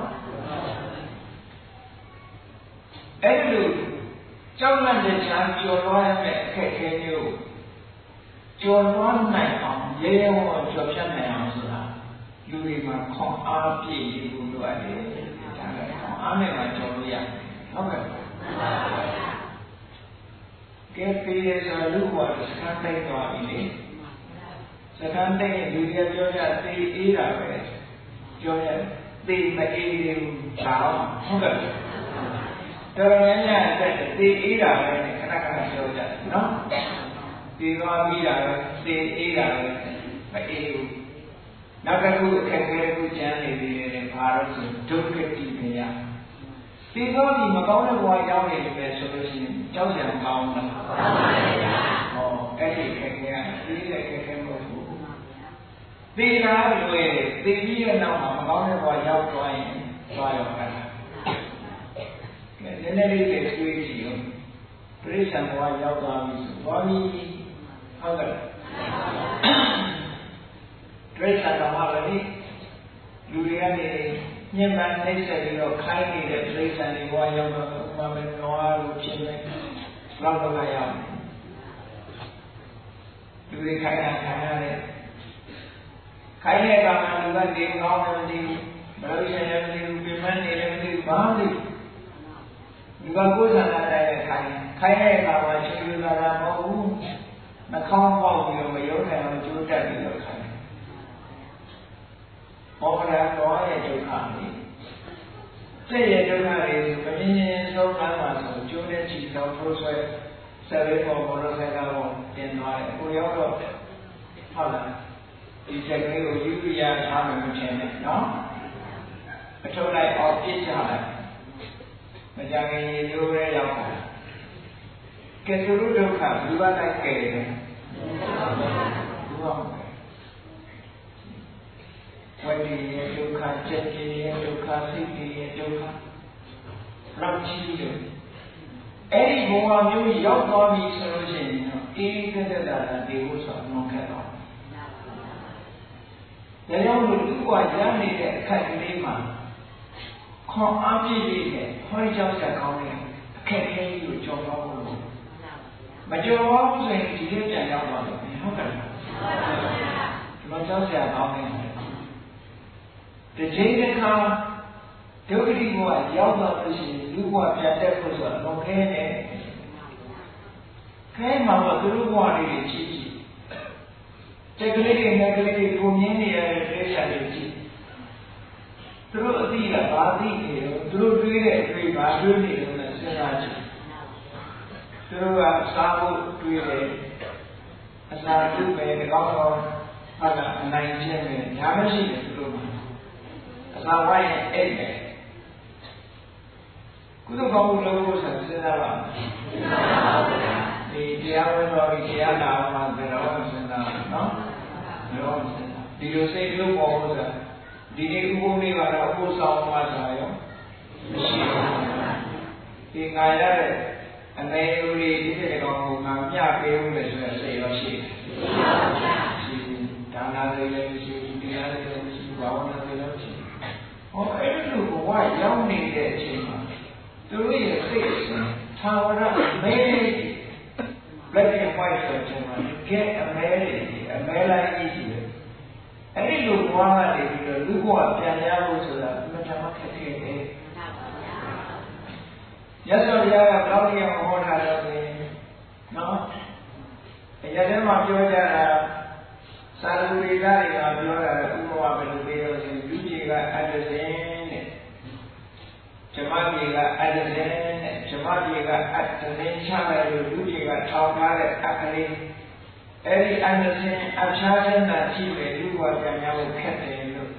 အဲ့လိုကြောက်လန့်တဲ့ချမ်းကျော်လွှားရမယ့်အခက်အခဲမျိုးကျော်လွှားနိုင်အောင်ရဲရဲဝံ့ကျော်ဖြတ်နိုင်အောင်ဆိုတာလူတွေမှာခွန်အားပြည့်ရဖို့လိုအပ်တယ်ဒါလည်းခွန်အားနဲ့မှကျော်လို့ရတယ်ဟုတ်ကဲ့ကဲပြည်ရဆိုလူ့ဘဝစကားတိုက်သွားပြီလေစကားတိုက်လူတွေပြောကြသိအေးတာပဲပြောရตีมาเองเองสาวแบบตอนนั้นเนี่ยจะตีอีหล่าเลยขณะขณะเดียวกันเนาะตีว่ามีหล่าตีอีหล่าเลยมาเองนักการเมืองแข่งกันกูจะเนี่ยดีเลยพาเราสู่จุดเกิดที่เนี่ยตีก็ดีมาเขาเนี่ยว่าย้อนเลยเป็นส่วนที่เจ้าเสียงเขานะอ๋อไอ้ที่แข่งเนี่ยตีเลยแข่งหมดตีนะเลยตีที่เรามาเขาเนี่ยว่าย้อนตัวเองตัวเองกันเนี่ยนี่เลยคุยที่อยู่บริษัทว่าย้อนตัวมีสุว่ามีเขาแบบบริษัทเราอะไรนี่ดูเรื่องนี้เนี่ยมันในเรื่องเราขายนี่เลยบริษัทนี้ว่าย้อนตัวมาเป็นน้อยรู้ใช่ไหมเราต้องขยันดูเรื่องขายเลยขายเนี่ยบางอันดูว่าดีน้องมันดีบริษัทเนี่ยมันดีเป็นมันนี่เลยมันดีบ้างดีดูว่ากู้สันอะไรขายเนี่ยบางวันชีวิตเราเราโอ้นักข้าวเฝ้าอยู่ไม่ยอมให้เราจูดได้ดีเลยขายพอแล้วร้อยจูดขาดนี่เสียจูดขาดเลยเป็นยังสองครั้งมาสองจูดเนี่ยชีเขาโพสต์เสร็จพอมรดกให้เราเต็มร้อยกูยอมก็เท่านั้นဒီချက်လေးကိုယူရထားမှမထင်နဲ့နော်အထုတ်လိုက်အောင်ပြစ်ချလိုက်မကြခင်ရေရိုးရဲရောက်တာကဲသူတို့ဒုက္ခလူကတိုက်ကဲတယ်လူကဝိတိယဒုက္ခချက်ကြီးယဒုက္ခစိတ်ကြီးယဒုက္ခလောက်ကြီးတယ်အဲ့ဒီဘဝမျိုးရောက်သွားပြီဆိုလို့ရှိရင်တော့အေးကတဲ့တာဒီဟုဆိုတော့ခက်တော့ဒါကြောင့်လို့သူကရနေတဲ့အခက်ကလေးမှာခွန်အားပြည့်လေးနဲ့ဟောကြောက်ကြကောင်းတဲ့အခက်အခဲကြီးကိုကြော်သွားဖို့လို့မကြော်သွားဘူးဆိုရင်ဒီလိုပြန်ရောက်သွားတယ်ဟုတ်ကဲ့ဒီမှာကြောက်ကြကောင်းတယ်ဒီချိန်တစ်ခါဒုက္ခတိဘဝရောက်သွားလို့ရှိရင်လူဘဝပြန်တက်ဖို့ဆိုတာတော့ခဲတယ်ခဲမှာတော့သူတို့ဘဝလေးကြီးကြီးတက်ကလေးတွေနဲ့ကလေးတွေကိုမြင်နေရတဲ့ဒိဋ္ဌာတွေကြည့်သူတို့အသိကဘာသိနေရောသူတို့တွေးတဲ့အတွေ့ဘာတွေးနေရောလဲစဉ်းစားကြည့်သူတို့ကစားဖို့တွေးတယ်အစာတုပဲဒီကောင်းတော့ဟာကအနိုင်ချင်းပဲညာမရှိတယ်သူတို့ကအစာဝိုင်းရဲ့အိတ်ပဲကုသိုလ်ကောင်းမှုလုပ်ဖို့စဉ်းစားပါဒီတရားဝင်တော်ကြီးတရားနာမှာဘယ်တော့မှစဉ်းစားနော်ဒီလိုစိတ်လို့ပေါ်လို့ဆိုတာဒီနေ့ဥပုပ်လေးကတော့ဥပုပ်ဆောင်မှသာရောမရှိဘူးဒီငါရတဲ့အနေဦးလေးဒီတဲ့ကောင်ကိုငါမျှပေးဦးမယ်ဆိုရစိတ်ရောရှိတယ်ရှိဒါနာလေးလည်းရှိတရားလေးလည်းရှိဘာဝနာလေးလည်းရှိဟောအဲ့ဒီလိုဘဝရောက်နေတဲ့အချိန်မှာသူတို့ရဲ့စိတ်သာဝရမဲblack and white ဆိုတဲ့မှာကဲအမဲလိုက်ကြီးတယ်အဲ့ဒီလိုဘဝကနေပြီးတော့လူဘဝပြန်ရဖို့ဆိုတာအမှန်တမ်းခက်ခဲတယ်ရသော်ဘုရားကဘလောက်ကြီးဟောထားတော့လေနော်အရာထဲမှာပြောကြတာသာဓုတွေကပြောတာဥပမာဘယ်လိုပြောလို့ဆိုလူကြီးကအတ္တဇင်တဲ့ဓမ္မကြီးကအတ္တဇင်တဲ့ဓမ္မကြီးကအတ္တဇင်ချလိုက်လို့လူကြီးကထောင်ထားတဲ့အကလေးအဲ့ဒီအတ္တဇင်အချားတဲ့နာရှိပဲလူဘဝပြန်ရဖို့ခက်တယ်လို့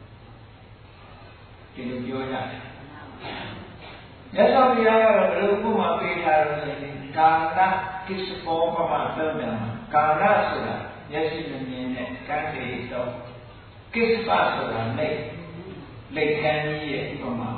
ဒီလိုပြောကြတယ်မြတ်စွာဘုရားကတော့ဘယ်လိုဥပမာပေးထားလို့လဲကာလကိစ္စပေါ်မှာသုံးတယ်ကာလဆိုတာမျက်စိမမြင်တဲ့ကံတွေတော့ကိစ္စဆိုတာလေကံကြီးရဲ့ဥပမာ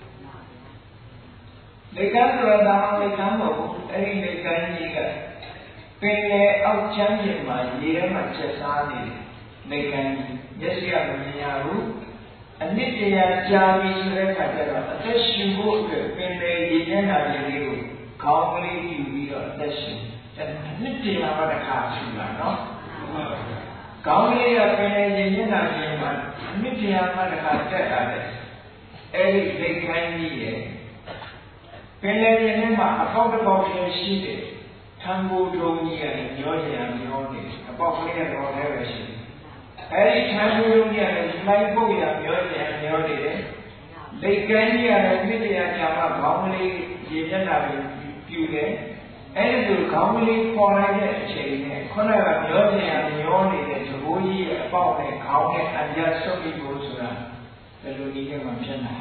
လေကံဆိုတာဒါမှလေကံမဟုတ်ဘူးအဲ့ဒီလေကံကြီးကပင်လေအောက်ချမ်းပြင်မှာရေထဲမှာချက်စားနေတယ်လေကံကြီးမျက်စိကမမြင်ရဘူးအနစ်တရားကြာပြီဆိုတဲ့အခါကျတော့အသက်ရှင်ဖို့အတွက်ပင်လေရည်ညံ့တာလေးကိုခေါင်းကလေးယူပြီးတော့အသက်ရှင်အနစ်တရားမှာတစ်ခါရှိလာနော်ခေါင်းလေးကပင်လေရည်ညံ့တာလေးမှာအနစ်တရားမှာတစ်ခါတက်လာတယ်အဲ့ဒီလေကံကြီးရဲ့ပင်လေရည်ညံ့မှာအပေါက်တစ်ပေါက်ချင်းရှိတယ်ထံကိုယ်တုံးကြီးကလည်းမျောချင်မျောနေအပေါက်ကလေးကတော့လည်းပဲရှိတယ်အဲ့ဒီထံကိုယ်တုံးကြီးကလည်းခိုင်းဖို့ရပြောကြတယ်ပြောနေတယ်လိတ်ကန်းကြီးရတယ်မြစ်တရားကြာမှခေါင်းလေးရေပြတ်တာပြူတယ်အဲ့ဒီလိုခေါင်းလေးပေါ်လိုက်တဲ့အချိန်နဲ့ခုနကပြောကြရမျောနေတဲ့သဘောကြီးရဲ့အပေါက်နဲ့ခေါင်းနဲ့အကြဆုပ်ပြီးဖို့ဆိုတာဘယ်လိုနည်းနဲ့မှဖြစ်နိုင်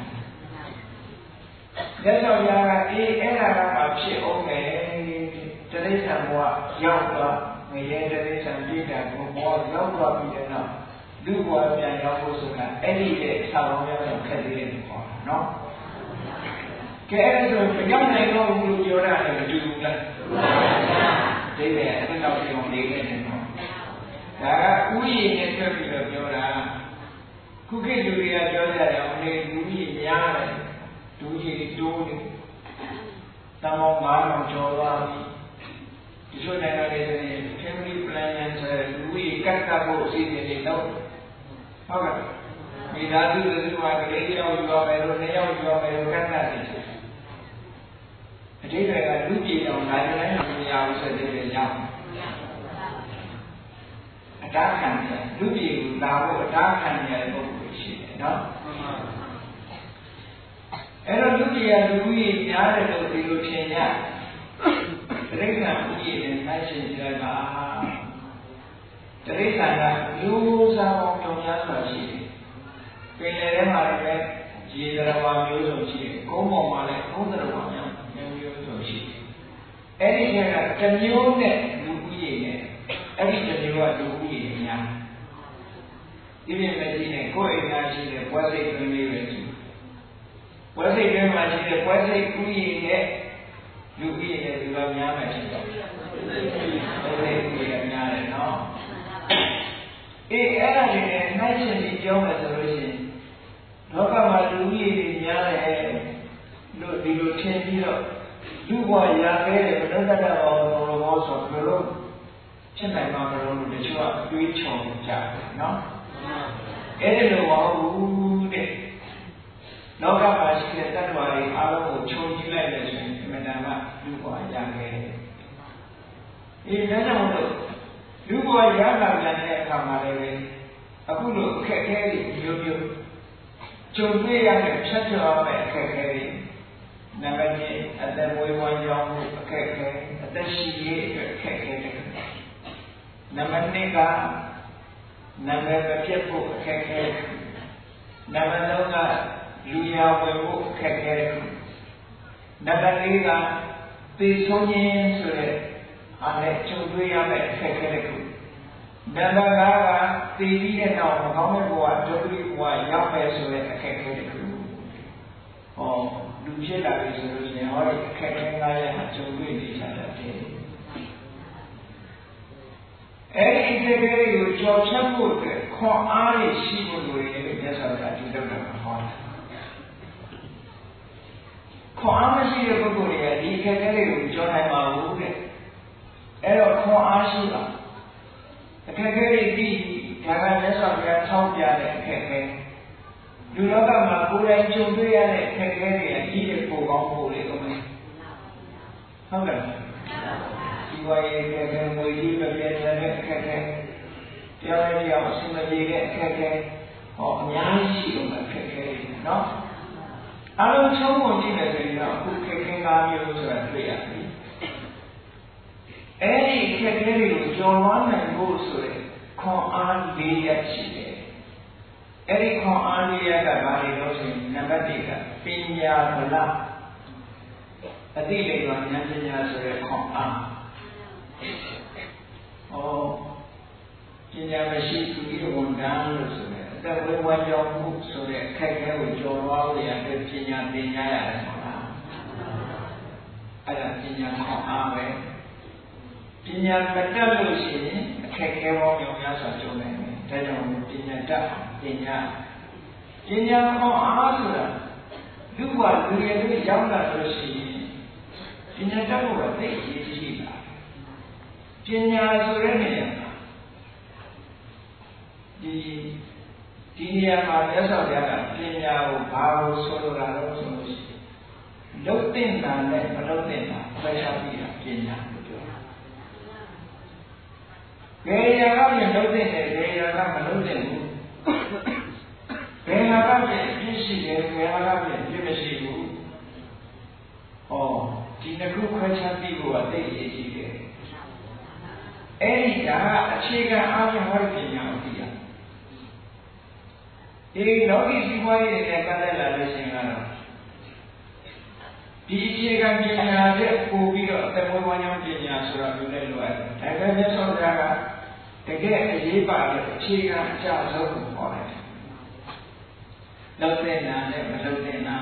လဲဒါကြောင့်ညာကအဲ့ဒါကမှဖြစ်အောင်မယ်တိရစ္ဆာန်ဘဝရောက်သွားငရဲတိရစ္ဆာန်ပြည့်တာကိုဘဝရောက်သွားပြီးတဲ့နောက်လူဘဝပြန်ရောက်ဖို့ဆိုတာအဲ့ဒီရဲ့ဆောင်းရမ်းခက်သေးတယ်ခေါ်တာနော်ကဲအဲ့ဒါဆိုကြောင့်နိုင်တော့ဘူးလို့ပြောတာလည်းမတူဘူးလားဒီပဲအဲ့တော့ပြောနေခဲ့တယ်နော်ဒါကဥယျာဉ်နဲ့တွက်ပြီးတော့ပြောတာခုခေတ်လူတွေကပြောကြတယ်အနေလူကြီးများတယ်လူကြီးတိုးနေတမောင်း9000ကျော်သွားပြီဒီလိုနိုင်ငံတွေဆိုရင် family planning ဆိုတဲ့လူကြီးကတ်ကဖို့အစီအစဉ်တွေလုပ်ဟုတ်ကဲ့မိသားစုစုကကလေးယောက်ယူရမယ်လို့2ယောက်ယူရမယ်လို့ကတ်ကတ်နေတယ်အတိတ်ကလူကြီးအောင်နိုင်တိုင်းမရဘူးဆိုတဲ့ကြောင့်အတားခံတယ်လူကြီးကိုလာဖို့အတားခံရတဲ့ပုဂ္ဂိုလ်ရှိတယ်နော်အဲ့တော့လူကြီးကလူကြီးများတယ်လို့ဒီလိုထင်ကြတိရစ္ဆာန်ဥယျာဉ်နဲ့နိုင်ရှင်ကြတာတိရစ္ဆာန်ကလူစားပေါင်းတုံများစွာရှိတယ်ပင်လယ်ထဲမှာလည်းရေသရဝါမျိုးစုံရှိတယ်ကုန်းပေါ်မှာလည်းကုန်းသရဝါမျိုးစုံရှိတယ်အဲ့ဒီကတစ်မျိုးနဲ့လူဥယျာဉ်နဲ့အဲ့ဒီတစ်မျိုးကလူဥယျာဉ်များဒီပြင်မဲ့ဒီနဲ့ကိုယ်အိမ်သားရှိတဲ့ပွဲစိတ်တွင်းလေးပဲရှိပွဲစိတ်တွင်းမှာရှိတဲ့ပွဲစိတ်ဥယျာဉ်နဲ့လူဥယျာဉ်နဲ့လူတော်များမယ်ရှိတယ်ပွဲစိတ်ဥယျာဉ်များတယ်နော်အဲ့ဒါတွေနဲ့နိုင်ရှင်ပြီးပြောမယ်ဆိုလို့ရှိရင်လောကမှာလူကြီးတွေများတယ်လို့ဒီလိုထင်ပြီးတော့လူ့ဘဝရာခဲ့တဲ့ဘုဒ္ဓတာတော်ဘောဆိုဘယ်လိုဖြစ်နိုင်မှာမလို့တချို့ကတွေးချော်ကြတယ်နော်အဲ့ဒီလိုမဟုတ်ဘူးတဲ့လောကမှာရှိတဲ့တ attva တွေအားလုံးကိုခြုံကြည့်လိုက်လို့ရှိရင်အမှန်တမ်းကလူ့ဘဝရာခဲ့တယ်ဒါကြောင့်မို့လို့လူ့ဘဝရာလာတဲ့အခါမှာလည်းအခုလိုအခက်အခဲတွေမျိုးမျိုးကြုံတွေ့ရတဲ့ဖြတ်ကျော်ရမယ့်အခက်အခဲတွေနံပါတ်1အသက်မွေးဝမ်းကြောင်းမှုအခက်အခဲအသက်ရှိရေးအတွက်အခက်အခဲတွေနံပါတ်2ကနံပါတ်ပြတ်ဖို့အခက်အခဲနံပါတ်3ကလူရဝယ်ဖို့အခက်အခဲနံပါတ်4ကသိဆုံးခြင်းဆိုတဲ့အားနဲ့ကြုံတွေ့ရမယ့်အခက်အခဲတွေနံပါတ်5ကတည်ပြီးတဲ့နောက်မကောင်းတဲ့ဘဝဒုက္ခဘဝရောက်မယ်ဆိုတဲ့အခက်အခဲတွေဟောလူဖြစ်လာပြီဆိုလို့ရှိရင်ဟောဒီအခက်အခဲ9ရပ်မှာကြုံတွေ့နေကြတာတဲ့အဲ့ဒီအခက်အခဲတွေကိုကျော်ဖြတ်ဖို့အတွက်ခွန်အားရရှိဖို့လိုတယ်လို့မြတ်စွာဘုရားဒီလိုတော့ဟောတာခွန်အားမရှိတဲ့ပုဂ္ဂိုလ်တွေကဒီအခက်အခဲတွေကိုကျော်နိုင်မှာဘူးတဲ့အဲ့တော့ခွန်အားရှိတာအခက်အခဲတွေပြီးဒါကမြတ်စွာဘုရားထောက်ပြတဲ့အခက်အခဲလူလောကမှာကိုယ်တိုင်ကြုံတွေ့ရတဲ့အခက်အခဲတွေအကြီးအပိုကောင်းဖို့လေဟုတ်မယ်ဟုတ်ကဲ့ဒီဝါရဲ့အခက်အခဲငွေကြီးမပြည့်တဲ့အခက်အခဲတရားရည်အောင်အစမပြေတဲ့အခက်အခဲဟောအများကြီးရှိလို့အခက်အခဲတွေနော်အားလုံးချုံးဝင်ကြည့်မယ်ဆိုရင်တော့အခုအခက်အခဲ၅မျိုးဆိုတာတွေ့ရပြီအဲ့ဒီအခက်အခဲတွေကိုကျော်လွှားနိုင်ဖို့ဆိုရင်ခွန်အား၄ရပ်ရှိတယ်။အဲ့ဒီခွန်အား၄ရပ်ကဘာတွေလို့ဆိုရင်နံပါတ်1ကပညာဗလအသိဉာဏ်ဉာဏ်ပညာဆိုတဲ့ခွန်အား။ပညာမရှိသူဤဝန်ထမ်းလို့ဆိုတယ်။အသက်ဝေဝါကြောင့်မှုဆိုတဲ့အခက်အခဲကိုကျော်လွှားဖို့ရတဲ့ပညာသင်ကြားရတယ်ဟုတ်လား။အဲ့ဒါပညာခွန်အားပဲ။ပညာမတတ်လို့ရှိရင်အခက်အခဲပေါင်းများစွာကြုံနိုင်တယ်။ဒါကြောင့်ပညာတတ်ပညာခွန်အားဆိုတာလူ့ဘဝလူရည်တွေရောက်လာလို့ရှိရင်ပညာတတ်ဖို့ကသိအရေးကြီးတာ။ပညာဆိုတဲ့နေရာမှာဒီနေရာမှာမြတ်စွာဘုရားကပညာကိုဘာလို့ဆိုလိုတာလဲဆိုလို့ရှိရင်လုံတဲ့တာနဲ့မလုံတဲ့တာဖယ်ရှားပြီးတာပညာလို့ပြောတာ။ဘယ်ရာကမှလုံတဲ့တယ်ဘယ်ရာကမလုံတဲ့ဘူးအခြေခံအားဖြင့်ဟောဒီပညာကိုသိရဒီလောကီစီးပွားရေးနဲ့ပတ်သက်လာလို့ရှိရင်ကတော့ဒီအခြေခံပညာတဲ့ပို့ပြီးတော့အသက်မွေးဝမ်းကြောင်းပညာဆိုတာမျိုးနဲ့လိုအပ်တယ်ဒါပေမဲ့မြတ်စွာဘုရားကတကယ်အရေးပါတဲ့အခြေခံအကျဆုံးကိုဟောတယ်လောက်တဲ့နာနဲ့မလောက်တဲ့နာ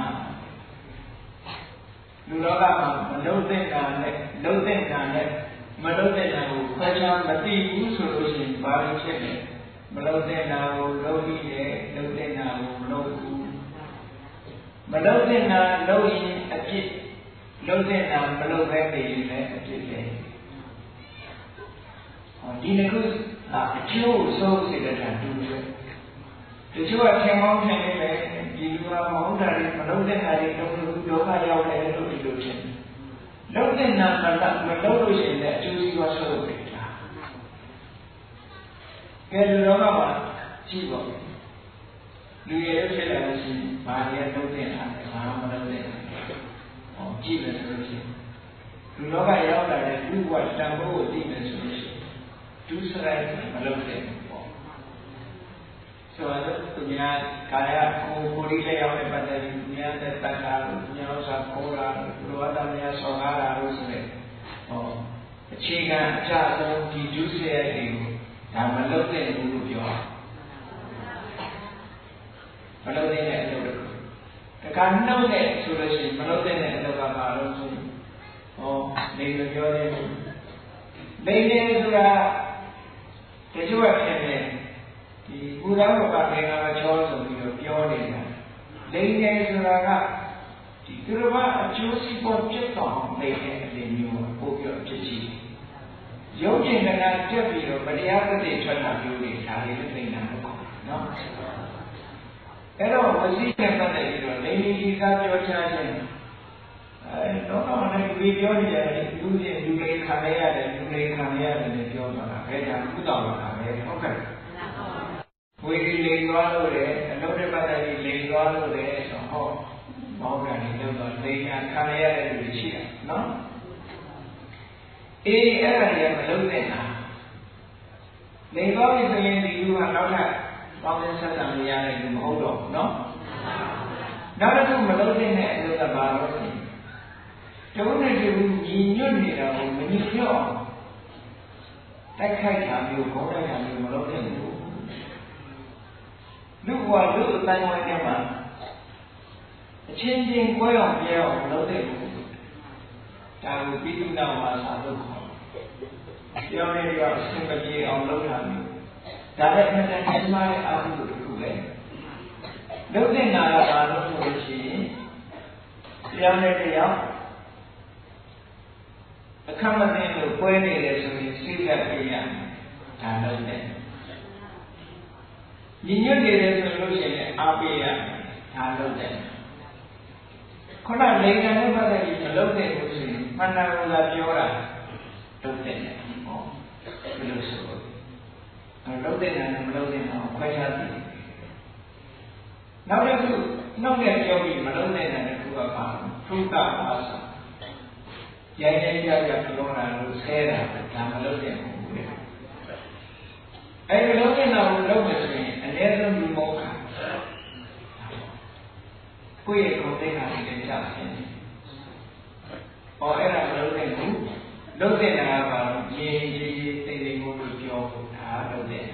လူလောကမှာမလောက်တဲ့နာနဲ့လောက်တဲ့နာနဲ့မလောက်တဲ့နာကိုခွဲခြားမသိဘူးဆိုလို့ရှိရင်ဘာလို့ဖြစ်လဲမလောက်တဲ့နာကိုလောက်ပြီးတယ်လောက်တဲ့နာကိုမလောက်ဘူးမလောက်တဲ့နာလောက်ရင်အပြစ်လောက်တဲ့နာမလောက်ပဲနေရင်လည်းအပြစ်လေဒီနှစ်ခုအကျိုးဆုံးစေတဲ့တူတယ်တချို့ကသင်ပေါင်းထင်နေတယ်ဒီလူကမဟုတ်တာတွေမလုပ်တဲ့ဟာတွေတော့ဒုက္ခရောက်တယ်လို့ဒီလိုဖြစ်တယ်လုပ်တဲ့နာမလုပ်လို့ရှိရင်လည်းအကျိုးစီးပွားဆုံးတယ်ကဲလူတော်ကမှကြည့်ပါလူရဲ့ဖြစ်လာလို့ရှိရင်ဘာတွေလုပ်တဲ့ဟာလဲဘာမှမလုပ်တဲ့ဟာကြည့်မယ်ဆိုလို့ရှိရင်လူတော်ကရောက်လာတဲ့လူ့ဘဝတန်ဖိုးကိုသိမယ်ဆိုလို့ရှိရင်ဒုစရိုက်မလုပ်တဲ့ဆိုတော့သူများကာယကိုယ်လေးရောက်တဲ့ပတ်သက်ပြီးသူများတဲ့တတ်တာလို့သူများဥစ္စာခိုးတာလို့လောကများဆော်ကားတာလို့ဆိုတဲ့အခြေခံအကျဆုံးဒီဒုစရိုက်တွေကိုဒါမလုပ်တဲ့ဘူးလို့ပြောမလုပ်တဲ့အလုပ်တစ်ခုတခါနှုတ်တဲ့ဆိုလို့ရှိရင်မလုပ်တဲ့အလုပ်ကဘာလို့ဆိုနေမပြောတဲ့ဘူးနေနေဆိုတာတချို့ကဖြစ်နေဒီဘုရားတော်ကဘယ်ကမှချောဆိုပြီးတော့ပြောနေတာလိမ့်နေဆိုတာကဒီသူတော်ဘာအကျိုးစီးပွားဖြစ်တော်နေတဲ့အလေးမျိုးပို့ပြီးတော့ဖြစ်ရှိရုပ်ကျင်ကနာတက်ပြီးတော့ဗတရားသတိထွက်တာမျိုးတွေဒါတွေလည်းသိနေတာပေါ့နော်အဲ့တော့ဝစီနဲ့ပတ်သက်ပြီးတော့လိမ့်နေကြီးစားပြောချခြင်းတော့လည်းဒီပြောနေတယ်လူချင်းလူလေးခံရရတယ်လူလေးခံရတယ်လည်းပြောသွားတာဘယ်ကြောင့်ကုသတော်တာပဲဟုတ်ကဲ့ဝေဒီလိန်သွားလို့လေအလုပ်တွေပတ်သက်ပြီးလိန်သွားလို့လေဆိုဟောမောင်းကန်နေလို့တော့လိန်ညာခံရတဲ့လူရှိတာနော်အေးအဲ့ဒါကြီးမလုပ်တဲ့နာလိန်သွားပြီဆိုရင်ဒီလူကနောက်ထပ်ပေါင်းတဲ့ဆက်ဆံရတဲ့လူမဟုတ်တော့ဘူးနော်နောက်တစ်ခုမလုပ်တဲ့အလုပ်ကဘာလို့လဲတုံးနေတူညီညွတ်နေတာကိုမညီညွတ်အောင်တိုက်ခိုက်တာမျိုးခေါင်းတိုက်တာမျိုးမလုပ်တဲ့ဘူးလူ့ဘဝလူ့အတိုင်းဝိုင်းထဲမှာအချင်းချင်းကိုယ်အောင်ပြောင်းလုပ်တဲ့ဘူးဒါကိုပြီးသူနာမှာသာလုပ်ခေါ်ပြောနေရအစင်မပြေအောင်လုပ်တာမျိုးဒါလည်းအမှန်တကယ်မှလည်းအားထုတ်လို့တစ်ခုပဲလုပ်တဲ့နာကဘာလို့ဆိုလို့ရှိရင်ပြောင်းတဲ့တရားအခမ်းမသိလို့ပွဲနေတယ်ဆိုရင်စိတ်ကပြေးရဒါလုပ်တယ်ညီညွတ်နေတယ်ဆိုလို့ရှိရင်အားပေးရဒါလုပ်တယ်ခုနလိန်နဲ့ပတ်သက်ပြီးမလုပ်တဲ့လို့ဆိုရင်မှန်တယ်လို့သာပြောတာလုပ်တယ်ဟောဘယ်လိုဆိုလုပ်တဲ့နဲ့မလုပ်တဲ့နဲ့ခွဲခြားသိနောက်တစ်ခုနှုတ်နဲ့ပြောပြီးမလုပ်တဲ့နဲ့တစ်ခုကပါသုတ္တပါစရိုင်းရိုင်းကြကြပြောတာလို့ဆဲတာဒါမလုပ်တဲ့ဘူးလေအဲ့ဒီလုပ်တဲ့နောက်လုပ်မယ်ဆိုရင်အနည်းဆုံးဒီမောခကိုယ့်ရဲ့ကိုယ်သိက္ခာတွေလည်းကြားဆင်းတယ်ဟောအဲ့ဒါမလုပ်တဲ့ဘူးလုပ်တဲ့နာကရေးရေးသိသိကိုပြောဖို့ဒါလုပ်တဲ့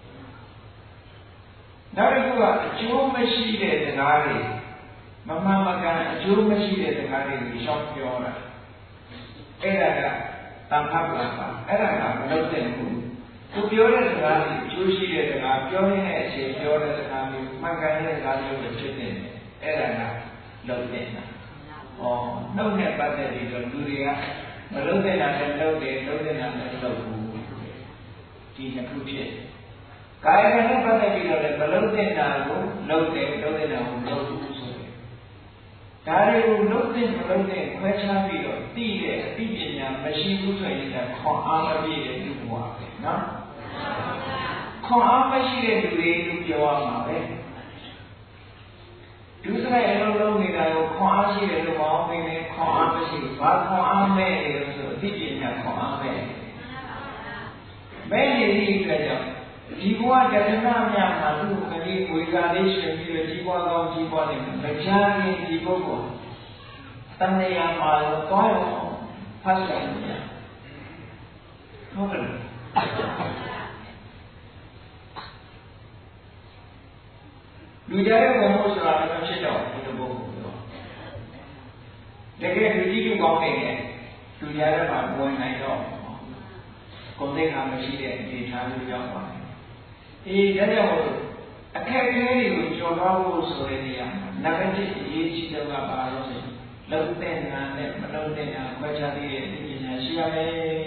နောက်တစ်ခုကအကျိုးမရှိတဲ့စကားတွေမမှန်မကန်အကျိုးမရှိတဲ့စကားတွေကိုရှောက်ပြောတာအဲ့ဒါကတန်ခါပလာပါအဲ့ဒါကမလုပ်တဲ့ဘူးသူပြောတဲ့စကားတွေအကျိုးရှိတဲ့စကားပြောနေတဲ့အချိန်ပြောတဲ့စကားမျိုးမှန်ကန်တဲ့စကားမျိုးပဲဖြစ်နေတယ်အဲ့ဒါကလုပ်တဲ့နှုတ်နဲ့ပတ်သက်ပြီးတော့လူတွေကမလုပ်တဲ့နာနဲ့လုပ်တယ်လုပ်တဲ့နာနဲ့လုပ်ဘူးဒီနှစ်ခုဖြစ်ကာယကံနဲ့ပတ်သက်ပြီးတော့လည်းမလုပ်တဲ့နာကိုလုပ်တယ်လုပ်တဲ့နာကိုလုပ်ဘူးဆိုတယ်ဒါတွေကိုလုပ်တဲ့မလုပ်တဲ့ခွဲခြားပြီးတော့သိတဲ့အသိပညာမရှိဘူးဆိုရင်လည်းခွန်အားမပြည့်တဲ့လူဘဝပဲနော်ခွန်အားမရှိတဲ့လူတွေလို့ပြောရမှာပဲဒုစရိုက်အလုံးလုံးနေတာကိုခွန်အားရှိတယ်လို့မအောင်သိနေခွန်အားမရှိဘူး။ဘာခွန်အားမဲ့လဲဆိုအသိပညာခွန်အားမဲ့။ဒ 매일이 그래요. 지구와 자연함이야 아주 그게 우리가 내시는 지구와 지구와는 매장의 지구고 땅내야 말로 또요 하시는냐 그걸 누자의 공부스라는 것이죠. 이거 보고 되게 누지기 광대에 누자를 말고 있나요? 공대가 멋있게 이 자유를 잡아 이 자녀를အခက်အခဲတွေကိုကျော်လွှားဖို့ဆိုတဲ့နေရာမှာနံပါတ်1အရေးကြီးဆုံးကဘာလို့ဆိုလုံတဲ့နာနဲ့မလုံတဲ့နာခွဲခြားသိတဲ့ပညာရှိရမယ်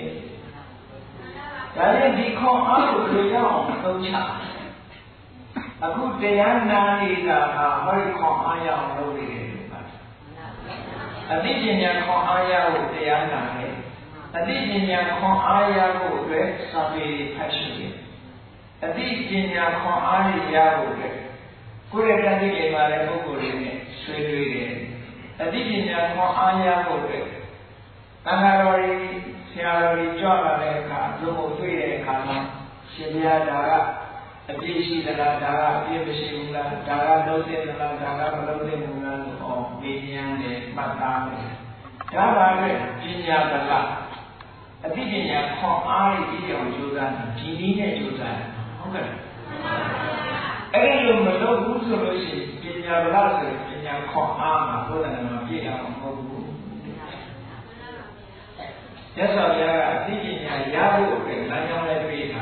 ။ဒါနဲ့ဒီခွန်အားကိုလိုရအောင်သုံးချ။အခုတရားနာနေတာဟာဟောဒီခွန်အားရအောင်လုပ်နေတယ်လို့ပါ။အသိပညာခွန်အားရဖို့တရားနာတယ်။အသိပညာခွန်အားရဖို့အတွက်စာပေဖတ်ရှုတယ်အသိပညာခွန်အားရရဖို့ကိုယ့်ရဲ့တတိယမှာလည်းပုဂ္ဂိုလ်တွေနဲ့ဆွေးနွေးတယ်အသိပညာခွန်အားရဖို့သံဃာတော်တွေဆရာတော်တွေကြွလာတဲ့အခါသူ့ကိုတွေ့တဲ့အခါမှာရှင်ဘုရားဒါကအပြည့်ရှိသလားဒါကအပြည့်မရှိဘူးလားဒါကလုံးတဲ့သလားဒါကမလုံးတဲ့ဘူးလားလို့ဟောမေးမြန်းတယ်မှတ်သားတယ်ဒါပါပဲပညာသလားအသိပညာခွန်အားရပြီးအောင်ကြိုးစားဒီနည်းနဲ့ကြိုးစားဟုတ်ကဲ့အဲ့ဒီလိုမလုပ်ဘူးဆိုလို့ရှိရင်ပညာဗလာဆိုပညာခွန်အားမှာဘုရားနာမပြည့်အောင်မဟုတ်ဘူးရသော်ဘုရားကအသိပညာရဖို့အတွက်လမ်းကြောင်းလေးပြတာ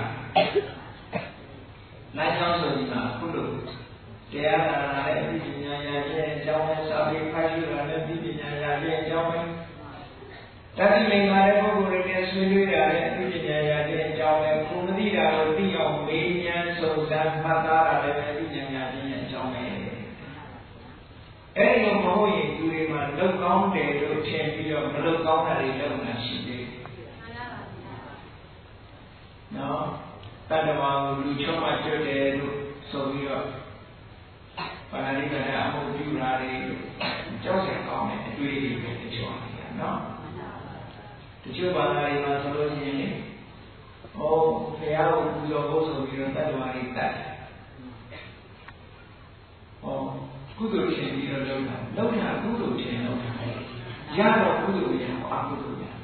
လမ်းကြောင်းဆိုဒီမှာခုလိုတရားနာနဲ့အသိပညာရခြင်းအကြောင်းနဲ့စာပေဖတ်ရှုတာနဲ့အသိပညာရခြင်းအကြောင်းနဲ့တတိလိမ္မာရဲ့ပုဂ္ဂိုလ်တွေဆွေးနွေးတာနဲ့အသိပညာရခြင်းအကြောင်းနဲ့ကိုယ်မသိတာကိုသိအောင်မေးမြန်းစုံစမ်းမှတ်သားတာလည်းအသိပညာရခြင်းရဲ့အကြောင်းပဲအဲဒီလိုမဟုတ်ရင်သူတွေမှာလောက်ကောင်းတယ်လို့ထင်ပြီးတော့မလောက်ကောင်းတာတွေလုပ်နေတာရှိသေးတယ်နော်တဏ္ဍဝါကိုလူချုံမှကျွတ်တယ်လို့ဆိုပြီးတော့ပါဠိကအမှုပြုတာတွေကြောက်စရာကောင်းတဲ့အတွေ့အကြုံတွေတချို့နေတာနော်တချို့ဘာသာတွေမှာဆိုလို့ရှိရင်ဟောဘုရားကိုပူဇော်ဖို့ဆိုပြီးတော့တဏ္ဍဝါတွေတတ်ဟောကုသိုလ်ရှင်ပြီးတော့လုပ်တာကုသိုလ်ရှင်လုပ်တာရတော့ကုသိုလ်ရအကုသိုလ်ရ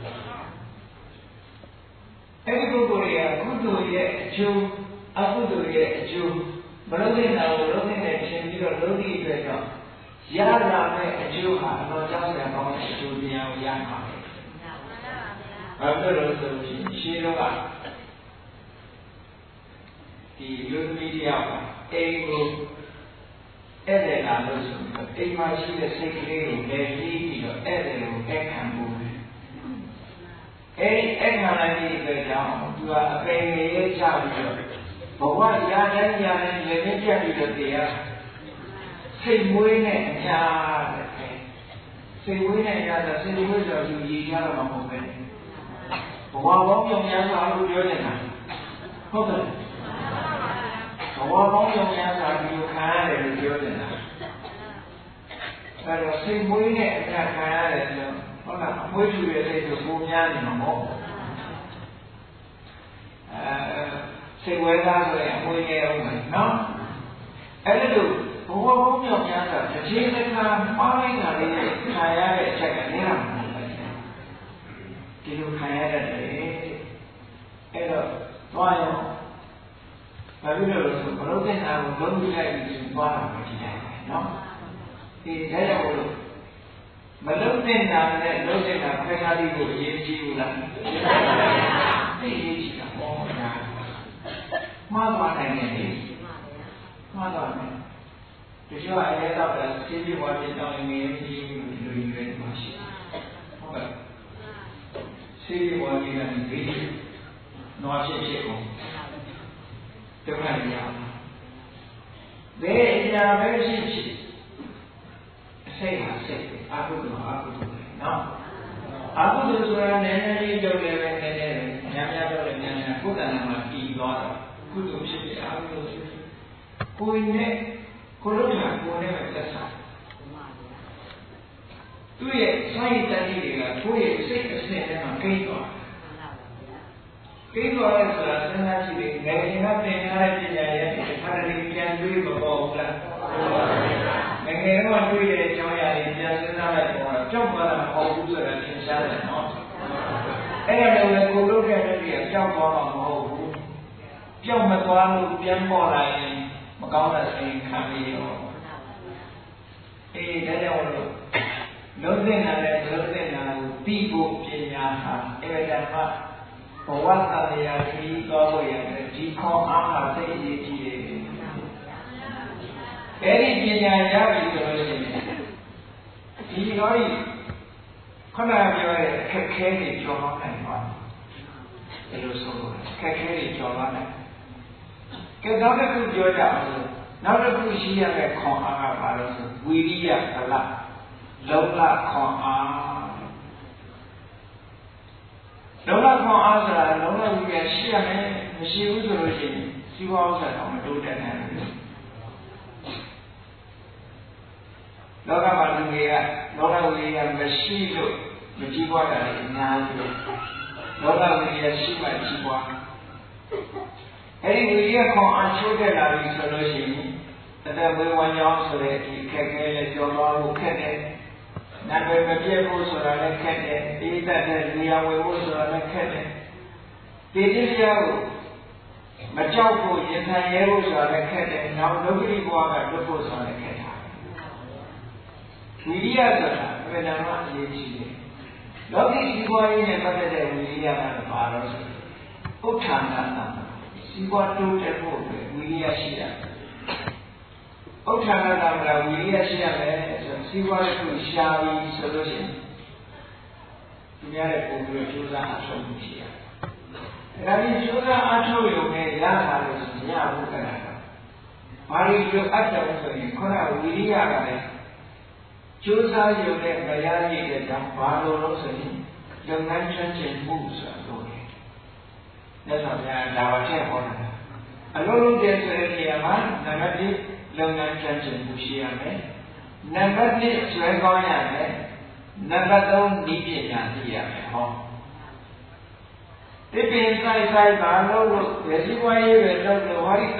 အဲ့ဒီပုဂ္ဂိုလ်ရဲ့ကုသိုလ်ရဲ့အကျိုးအကုသိုလ်ရဲ့အကျိုးမလုပ်တဲ့နာကိုလုပ်တဲ့နဲ့ရှင်ပြီးတော့လုပ်သည့်အတွက်ကြောင့်ရလာတဲ့အကျိုးဟာအတော်ကြောက်စရာကောင်းတဲ့အကျိုးတရားကိုရမှာပဲဘာဖြစ်လို့ဆိုရင်ရှင်းတော့ဒီလူသမီးတယောက်ကအိမ်ကိုဧည့်သည်လာလို့ဆိုပြီးအိမ်မှာရှိတဲ့စိတ်ကလေးကိုလည်းပြီးပြီးတော့ဧည့်သည်ကိုအခန့်ဖို့အခန့်လိုက်တဲ့အတွက်ကြောင့်သူကအပေရေးချပြီးတော့ဘဝရတိုင်းလည်းပြတ်ပြီးတော့တရားစိတ်မွေးနဲ့အညာတဲ့စိတ်မွေးနဲ့အညာဆိုစိတ်မွေးဆိုယူရည်ရတော့မဟုတ်ပဲဘဝပေါင်းပြောင်းများစွာလို့ပြောနေတာဟုတ်တယ်ဘဝပေါင်းပြောင်းများစွာဒီလိုခံရတယ်လို့ပြောနေတာအဲတော့စိတ်မွေးနဲ့အညာခံရတယ်ဆိုဟုတ်လားအမွေးထူရဲ့စိတ်ကိုပုံများနေမှာမဟုတ်စိတ်ဝဲသားဆိုရင်အမွေးနေအောင်မယ်နော်အဲ့ဒါလို့ဘဝပေါင်းပြောင်းများစွာတစ်ချိန်တစ်ခါမှားလိုက်တာလေးနဲ့ခံရတဲ့အချက်ကလည်းမဟုတ်ဘူးဒီလိုခံရတဲ့အဲ့တော့သွားရောဘာလို့လဲဆိုဘလို့တဲ့နာကိုလုံးပြလိုက်ပြီးသွားတာပဲဒီတိုင်းနော်ဒီဒါကြောင့်လို့မလုံးတဲ့နာနဲ့လုံးတဲ့နာခွဲခြားပြီးကိုအရေးကြီးဘူးလားသိရေးကြီးတာပေါ့ညာမှားသွားနိုင်တယ်လေမှားသွားတယ်တချို့အရေးတော့စီးပြီးဝါပြတောင်းနေနေပြီးလူတွေရွေးမှာရှိဟုတ်ကဲ့စီးပြီးဝါပြကနေပြီးတော့ဖြစ်ကုန်ဒုက္ခရရဘယ်အရာပဲဖြစ်ဖြစ်အစိတ်ဟာစိတ်အကုသိုလ်နော်အကုသိုလ်ဆိုတာနည်းနည်းလေးလုပ်လည်းပဲနည်းနည်းပဲများများလုပ်လည်းများများကိုယ်တဏ္ဍာမှာပြီးသွားတော့ကုသိုလ်ဖြစ်ဖြစ်အကုသိုလ်ဖြစ်ဖြစ်ကိုယ်နဲ့ကိုယ်လုံးကကိုယ်နဲ့ပဲသက်ဆိုင်သူ့ရဲ့စိုက်တန်ကြီးတွေကကိုယ့်ရဲ့စိတ်အစဉ်ထဲမှာကိန်းသွား给多的是生产起的，爱情他对他的今年也他的减肥不高了。那个我对的讲呀，人家身上来讲，这么的好物质的挺吓人哦。哎呀，那个骨头在这里，讲多嘛不好补，讲么多路边跑来，我搞的是看没有。哎，大家我楼在哪里？楼在哪里？地部偏呀哈，因为什么？我晚上的呀，去搞个呀，去考阿这一些的。这里偏呀也比较些，第一个可能比较开的交往来嘛，也就是说开的交往来。给哪个不交代是？哪个不需要来考阿把的是威力呀，对吧？楼拉考阿。楼拉考阿是啦，楼拉有点西啊没，西不走路去，西瓜是他们都在那里。楼拉嘛那个，楼拉为呀没西走，没西瓜的哪走？楼拉为呀西嘛西瓜。哎，为呀考阿秋在那里走路去，在为玩家说的，开的交通路开的。那个别不说了，来看的，第一站在这样为我说来看的，第二条没交过，现在也不说来看的，然后都给我们都不说来看他。为啥子呢？因为咱们也去的，老给西瓜一年不在这为啥子发了是？不常常西瓜都在后头，为啥是啊？不常常咱们为啥是啊？西瓜的是虾米什么东西？今天的工作就是阿抽东西啊。那你就是阿抽有没？两下的是两不可能的。把你就阿抽所以可能为啥个呢？就是有的没压力的讲话多了所以仍然全进步是多的。那什么呀？哪个太好了？啊，老龙在说的什么？那个的仍然全进步是啊没？Number 1ဆွဲကောင်းရမယ်။ Number 3ဤပညာသိရမယ်ဟော။ဒီပင်ဆိုင်ပါလို့ရည်ပွားရေးပဲလုပ်လို့ဟောဒီ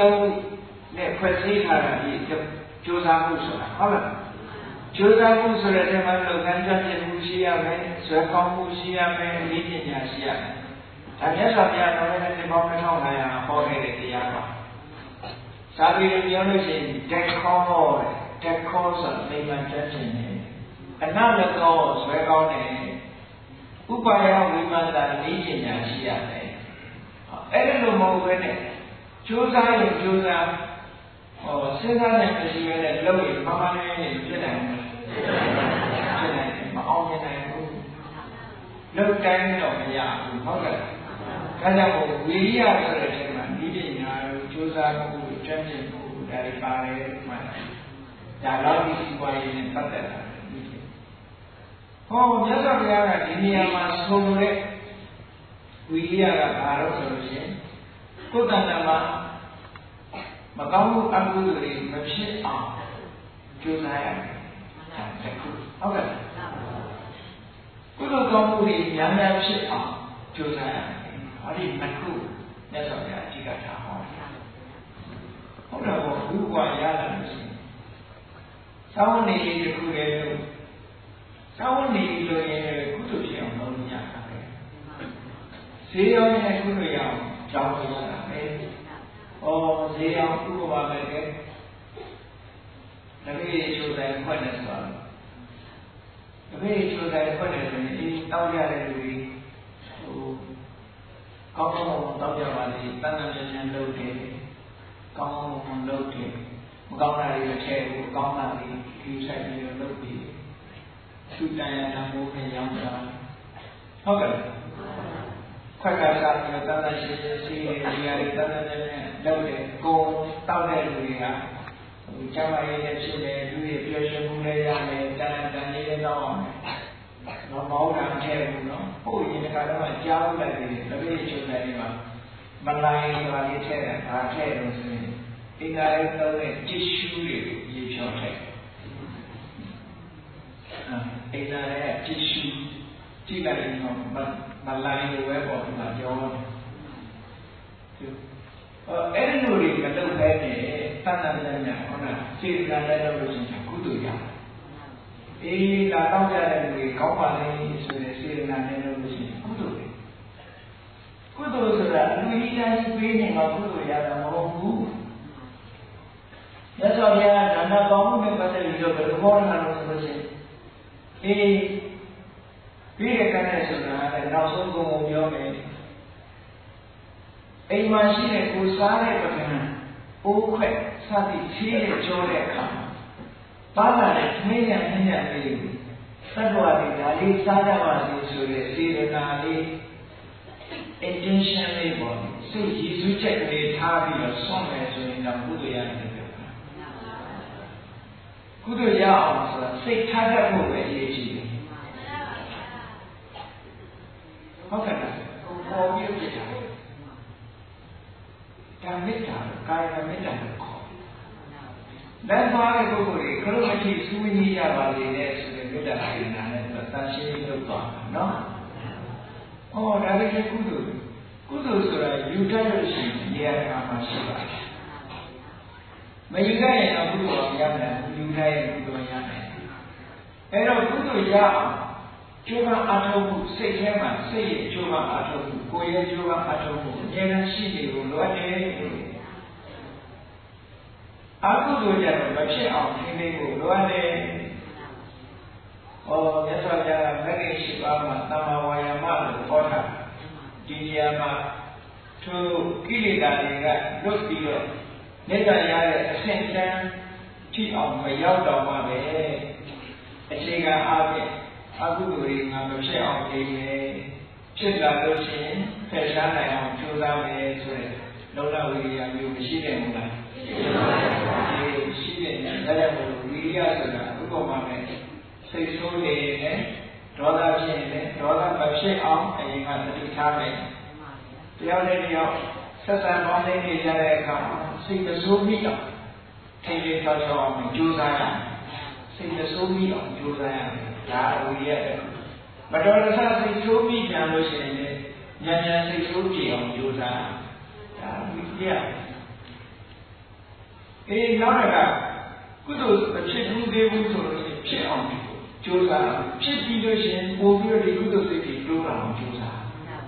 3နဲ့ဖွဲ့စည်းထားတာဒီကြိုးစားမှုဆိုတာဟုတ်လား။ကြိုးစားမှုဆိုတဲ့နေရာမှာလုပ်ငန်းကျွမ်းကျင်မှုရှိရမယ်။ဆွဲကောင်းမှုရှိရမယ်။ဤပညာရှိရမယ်။ဒါမြတ်စွာဘုရားတော်ရဲ့ဒီပေါင်း2500ဟောခဲ့တဲ့တရားပါ။စာပေပြောလို့ရှိရင်တက်ခေါ်တဲ့တက်ခေါ်ဆိုနေမှတက်ချင်တယ်အနလကောဆွဲကောင်းတယ်ဥပါယဝိမန္တနည်းပညာရှိရတယ်အဲ့ဒီလိုမဟုတ်ဘဲနဲ့ကြိုးစားရင်ကြိုးစားစဉ်းစားနိုင်မရှိဘဲနဲ့လုပ်ရင်မမလေးနဲ့ဖြစ်နိုင်တယ်ဖြစ်နိုင်တယ်မအောင်မြင်နိုင်ဘူးလုပ်တိုင်းတော့မရဘူးဟုတ်ကဲ့ဒါကြောင့်ဝိရိယဆိုတဲ့နေရာမှာနည်းပညာကိုကြိုးစားမှုကျွမ်းကျင်မှုဒါတွေပါတယ်မှန်တယ်ဒါတော့ဒီစီပွားရေးနဲ့ပတ်သက်တာဟောမြတ်စွာဘုရားကဒီနေရာမှာဆိုလိုတဲ့ဝိရိယကဘာလို့ဆိုလို့ရှိရင်ကိုယ်တဏ္ဍာမှာမကောင်းမှုအကုသိုလ်တွေမဖြစ်အောင်ကြိုးစားရတယ်။တစ်ခုဟုတ်ကဲ့ကုသိုလ်ကောင်းမှုတွေများများဖြစ်အောင်ကြိုးစားရတယ်။ဟောဒီတစ်ခုမြတ်စွာဘုရားအဓိကထားဟောတယ်။ဟုတ်တယ်ပေါ့ဘူးကွာရလာလို့ရှိရင်သာဝနေလေးတစ်ခုလည်းလို့သာဝနေလို့ရင်ကုသိုလ်ဖြစ်အောင်လုပ်ရတာပဲဈေးရောင်းနဲ့ကုသိုလ်ရအောင်ကြောင်းရတာပဲဈေးရောင်းဥပမာပဲတကယ်ချိုးတယ်ခွက်တယ်ဆိုတော့တကယ်ချိုးတယ်ခွက်တယ်ဆိုရင်ဒီတောက်ရတဲ့လူတွေကောင်းကောင်းတောက်ရပါလေတန်တန်ချမ်းလုပ်တယ်ကောင်းကောင်းလုပ်တယ်မကောင်းတာတွေထည့်ဘူးကောင်းတာတွေဒီဆိုင်ပြီးတော့လုပ်ပြီးသူတန်ရတာမိုးခင်ရောင်းတာဟုတ်ကဲ့ခွက်ကစားပြီးတော့တန်တရှိရှိနေရာတွေတန်တနဲ့လုပ်တယ်ကိုတောက်တဲ့လူတွေကကျမရေးနဲ့ဖြစ်တယ်လူတွေပြောရှင်းမှုလည်းရတယ်တန်လေးတော့အောင်တော့မောင်းတာထည့်ဘူးနော်ဟုတ်ရင်ဒီကတော့ကြားလိုက်တယ်တပည့်ချုပ်တယ်မှာမလိုင်းဆိုတာလေးထည့်တယ်ဒါထည့်လို့ဆိုရင်အင်္ဂါရေးသုံးတဲ့တစ်ရှူးတွေကိုရေဖြောထည့်အင်္ဂါရဲ့တစ်ရှူးကြည့်လိုက်ရင်တော့မလိုင်းလိုပဲပေါ့ဒီမှာပြောတယ်အဲ့ဒီလိုတွေမလုပ်ဘဲနဲ့တဏ္ဍာနဲ့ဟုတ်လားစေတနာနဲ့လုပ်လို့ရှိရင်ကုသိုလ်ရအေးဒါတောင်းကြတဲ့လူတွေကောင်းပါလေဆိုတဲ့စေတနာနဲ့လုပ်လို့ရှိရင်ကုသိုလ်ပဲကုသိုလ်ဆိုတာလူကြီးတိုင်းပေးနေမှာကုသိုလ်ရတာမဟုတ်ဘူးမြတ်စွာဘုရားဒါနကောင်းမှုနဲ့ပတ်သက်ပြီးတော့ဘယ်လိုဟောတာလဲဆိုလို့ရှိရင်အေးပြီးရတဲ့ကနေဆိုတာလည်းနောက်ဆုံးကုန်ကုန်ပြောမယ်အိမ်မှာရှိတဲ့ကိုစားတဲ့ပကံအိုးခွက်စသည်ဖြည်းနဲ့ကြောတဲ့အခါပါလာတဲ့နှင်းရနှင်းရလေးသတ္တဝါတွေဒါလေးစားကြပါစေဆိုတဲ့စေတနာလေး intention လေးပေါ့စိတ်ရည်စူးချက်ကလေးထားပြီးတော့ဆွမ်းမယ်ဆိုရင်တော့ကုသိုလ်ရတယ်ပြောတာကုသိုလ်ရအောင်ဆိုတာစိတ်ထားတတ်ဖို့ပဲအရေးကြီးတယ်ဟုတ်ကဲ့လားပေါ်ပြည့်ကြတယ်ဒါမေတ္တာကာယမေတ္တာကိုခေါ်လက်သွားတဲ့ပုဂ္ဂိုလ်တွေကရုဏာတိစူးညီရပါလေတဲ့ဆိုတဲ့မေတ္တာစေတနာနဲ့တန်ရှင်းလုပ်သွားတာနော်ဟောဒါလည်းကုသိုလ်ဆိုတာယူတတ်လို့ရှိရင်နေရာမှာရှိပါတယ်မယူတတ်ရင်တော့ကုသိုလ်မရနိုင်ဘူးယူတတ်ရင်ကုသိုလ်ရနိုင်တယ်အဲ့တော့ကုသိုလ်ရအောင်ကျိုးပန်းအားထုတ်မှုစိတ်ထဲမှာစိတ်ရဲ့ကျိုးပန်းအားထုတ်မှုကိုယ်ရဲ့ကျိုးပန်းအားထုတ်မှုအမြဲတမ်းရှိနေဖို့လိုအပ်တယ်အကုသိုလ်ကြတော့မဖြစ်အောင်ထိန်းသိမ်းဖို့လိုအပ်တယ်မြတ်စွာဘုရားမဂ္ဂင်၈ပါးမှာသမ္မာဝါယာမလို့ဟောတာဒီနေရာမှာသူကိလေသာတွေကလွတ်ပြီးတော့နိဗ္ဗာန်ရတဲ့အဆင့်တန်းထိအောင်မရောက်တော့မှပဲအခြေခံအားဖြင့်အကုသိုလ်တွေငါမဖြစ်အောင်နေမယ်ဖြစ်လာလို့ရှိရင်ဖယ်ရှားနိုင်အောင်ကြိုးစားမယ်ဆိုတဲ့လုံလဝိရိယမျိုးမရှိတယ်မို့လားရှိတယ်ဒါကြောင့်ဝိရိယဆိုတာဥပမာနဲ့စိတ်ဆိုးနေတယ်ဒေါသဖြစ်နေတယ်ဒေါသမဖြစ်အောင်အရင်ကသတိထားမယ်တယောက်နဲ့တယောက်ဆက်ဆံပေါင်းနေကြတဲ့အခါစိတ်မဆိုးမိတော့ထိန်းသိမ်းထားအောင်ကြိုးစားရစိတ်မဆိုးမိအောင်ကြိုးစားရဒါဝိရိယပဲမတော်တဆစိတ်ဆိုးမိပြန်လို့ရှိရင်လည်းဉာဏ်စိတ်ဆိုးပြေအောင်ကြိုးစားဒါဝိရိယနောက်တစ်ခါကုသိုလ်မဖြစ်ဘူးသေးဘူးဆိုလို့ဖြစ်အောင်ကြိုးစားဖြစ်ပြီးလို့ရှိရင်ပို့ပြီးတော့ဒီကုသိုလ်စိတ်တွေတိုးလာအောင်ကြိုးစား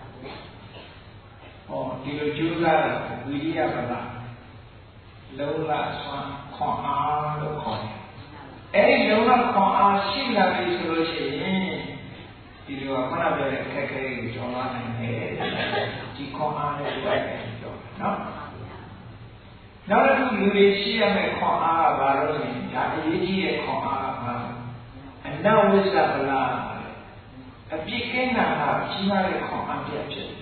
ဒီလိုကြိုးစားတာဝိရိယပဒလုံလဆွမ်းခွန်အားလို့ခေါ်တယ်အဲ့ဒီလုံလခွန်အားရှိလာပြီဆိုလို့ရှိရင်ဒီလိုကခဏပြောတဲ့အခက်အခဲကိုကျော်လွှားနိုင်တယ်ဒီခွန်အားနဲ့တွေ့တယ်ပြောနော်နောက်တစ်ခုလူတွေရှိရမယ့်ခွန်အားကဘာလို့လဲဒါအရေးကြီးတဲ့ခွန်အားကဘာအနဝိဇ္ဇဗလာအပြစ်ကင်းတာကကြီးမားတဲ့ခွန်အားပြဖြစ်တယ်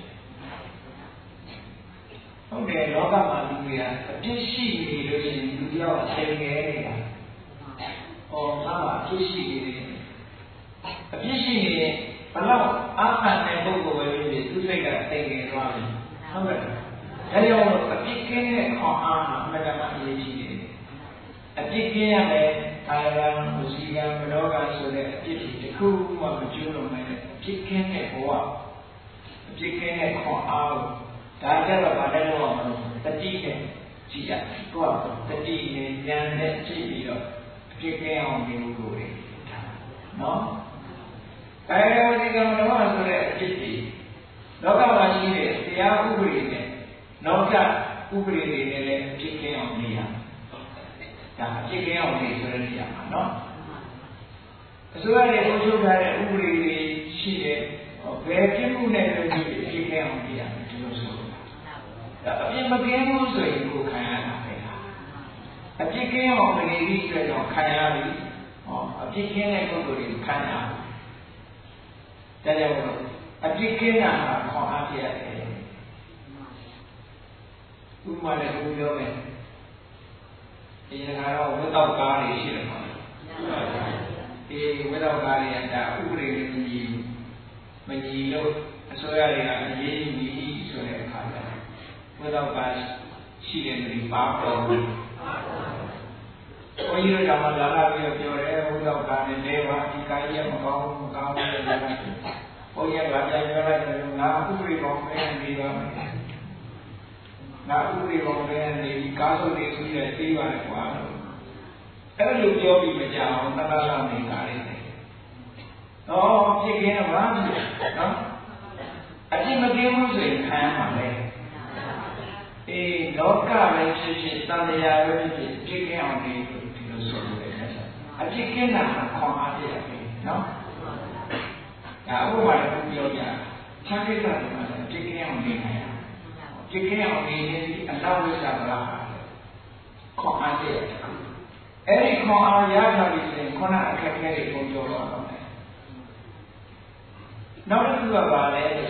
ဟုတ်တယ်လောကမှာလူတွေကအပြစ်ရှိနေလို့ရှိရင်လူတယောက်အချိန်ငယ်နေတာငါ့မှာအပြစ်ရှိနေတယ်အပြစ်ရှိနေရင်ဘလောက်အာခံတဲ့ပုဂ္ဂိုလ်ပဲဖြစ်ဖြစ်သူစိတ်ကတိမ်ငယ်သွားပြီဟုတ်ကဲ့ဒါကြောင့်အပြစ်ကင်းတဲ့ခွန်အားဟာအမှန်တမ်းအရေးကြီးတယ်အပြစ်ကင်းရမယ်ကာယကံဝစီကံမနောကံဆိုတဲ့အပြစ်တွေတစ်ခုမှမကျူးလွန်နိုင်တဲ့အပြစ်ကင်းတဲ့ဘဝအပြစ်ကင်းတဲ့ခွန်အားဒါကြတော့ဗာတဲ့လို့မလို့တတိနဲ့ကြည့်ရတော့တတိနဲ့ဉာဏ်နဲ့ကြည့်ပြီးတော့အပြစ်ကင်းအောင်နေလို့ကိုယ်နော်ကာယဝစီကံမနောကဆိုတဲ့အပြစ်တွေလောကမှာရှိတဲ့တရားဥပဒေနဲ့နောကဥပဒေတွေနဲ့လည်းအပြစ်ကင်းအောင်နေရဒါအပြစ်ကင်းအောင်နေဆိုတဲ့နေရာမှာနော်အစိုးရရဲ့အုပ်ချုပ်ထားတဲ့ဥပဒေတွေရှိတယ်ဘယ်ပြစ်မှုနဲ့လည်းအပြစ်ကင်းအောင်နေရမယ်ဒီလိုဆိုအပြစ်မကင်းဘူးဆိုရင်ကိုခံရတာပဲအပြစ်ကင်းအောင်မနေပြီးဆိုတော့ခံရပြီအပြစ်ကင်းတဲ့ပုဂ္ဂိုလ်တွေခံရတယ်ဒါကြောင့်အပြစ်ကင်းတာကခေါ်အားပြရတယ်ဥပမာနဲ့ဘုပြောမယ်ဒီကတော့ဝိတောက်ကားတွေရှိတယ်မှာဝိတောက်ကားတွေကဒါဥပဒေနဲ့မညီလို့အစိုးရတွေကအရေးယူပြီးဆိုတဲ့အခါကျဝိတောက်ကရှိတယ်လို့ပါတော့ဘုန်းကြီးတို့ကမှလာလာပြီးပြောတယ်ဝိတောက်ကလည်းလဲပါဒီကာကြီးကမကောင်းဘူးလို့ဘုန်းကြီးကပြန်ပြောလိုက်တယ်ငါဥပဒေကောင်းမဲနေပါမယ် ngã u đi vòng đen thì cá sấu đi xuống để tí vào quá rồi cái lúc cho bị mệt chào ta đã làm gì cả đấy đó chỉ cái nào đó đó anh chỉ mà cái muốn gì khai mà đấy thì đó cả về sự ta để ra với chỉ cái nào thì nó sôi đấy anh chỉ cái nào không ai biết đó cả ông bà cũng nhiều nhà chắc cái là chỉ cái nào thì này chỉ cái nào thì anh đâu biết sao là không ai biết ấy thì không ai dám làm gì hết con nào cái này cũng cho nó nó cứ vào đấy rồi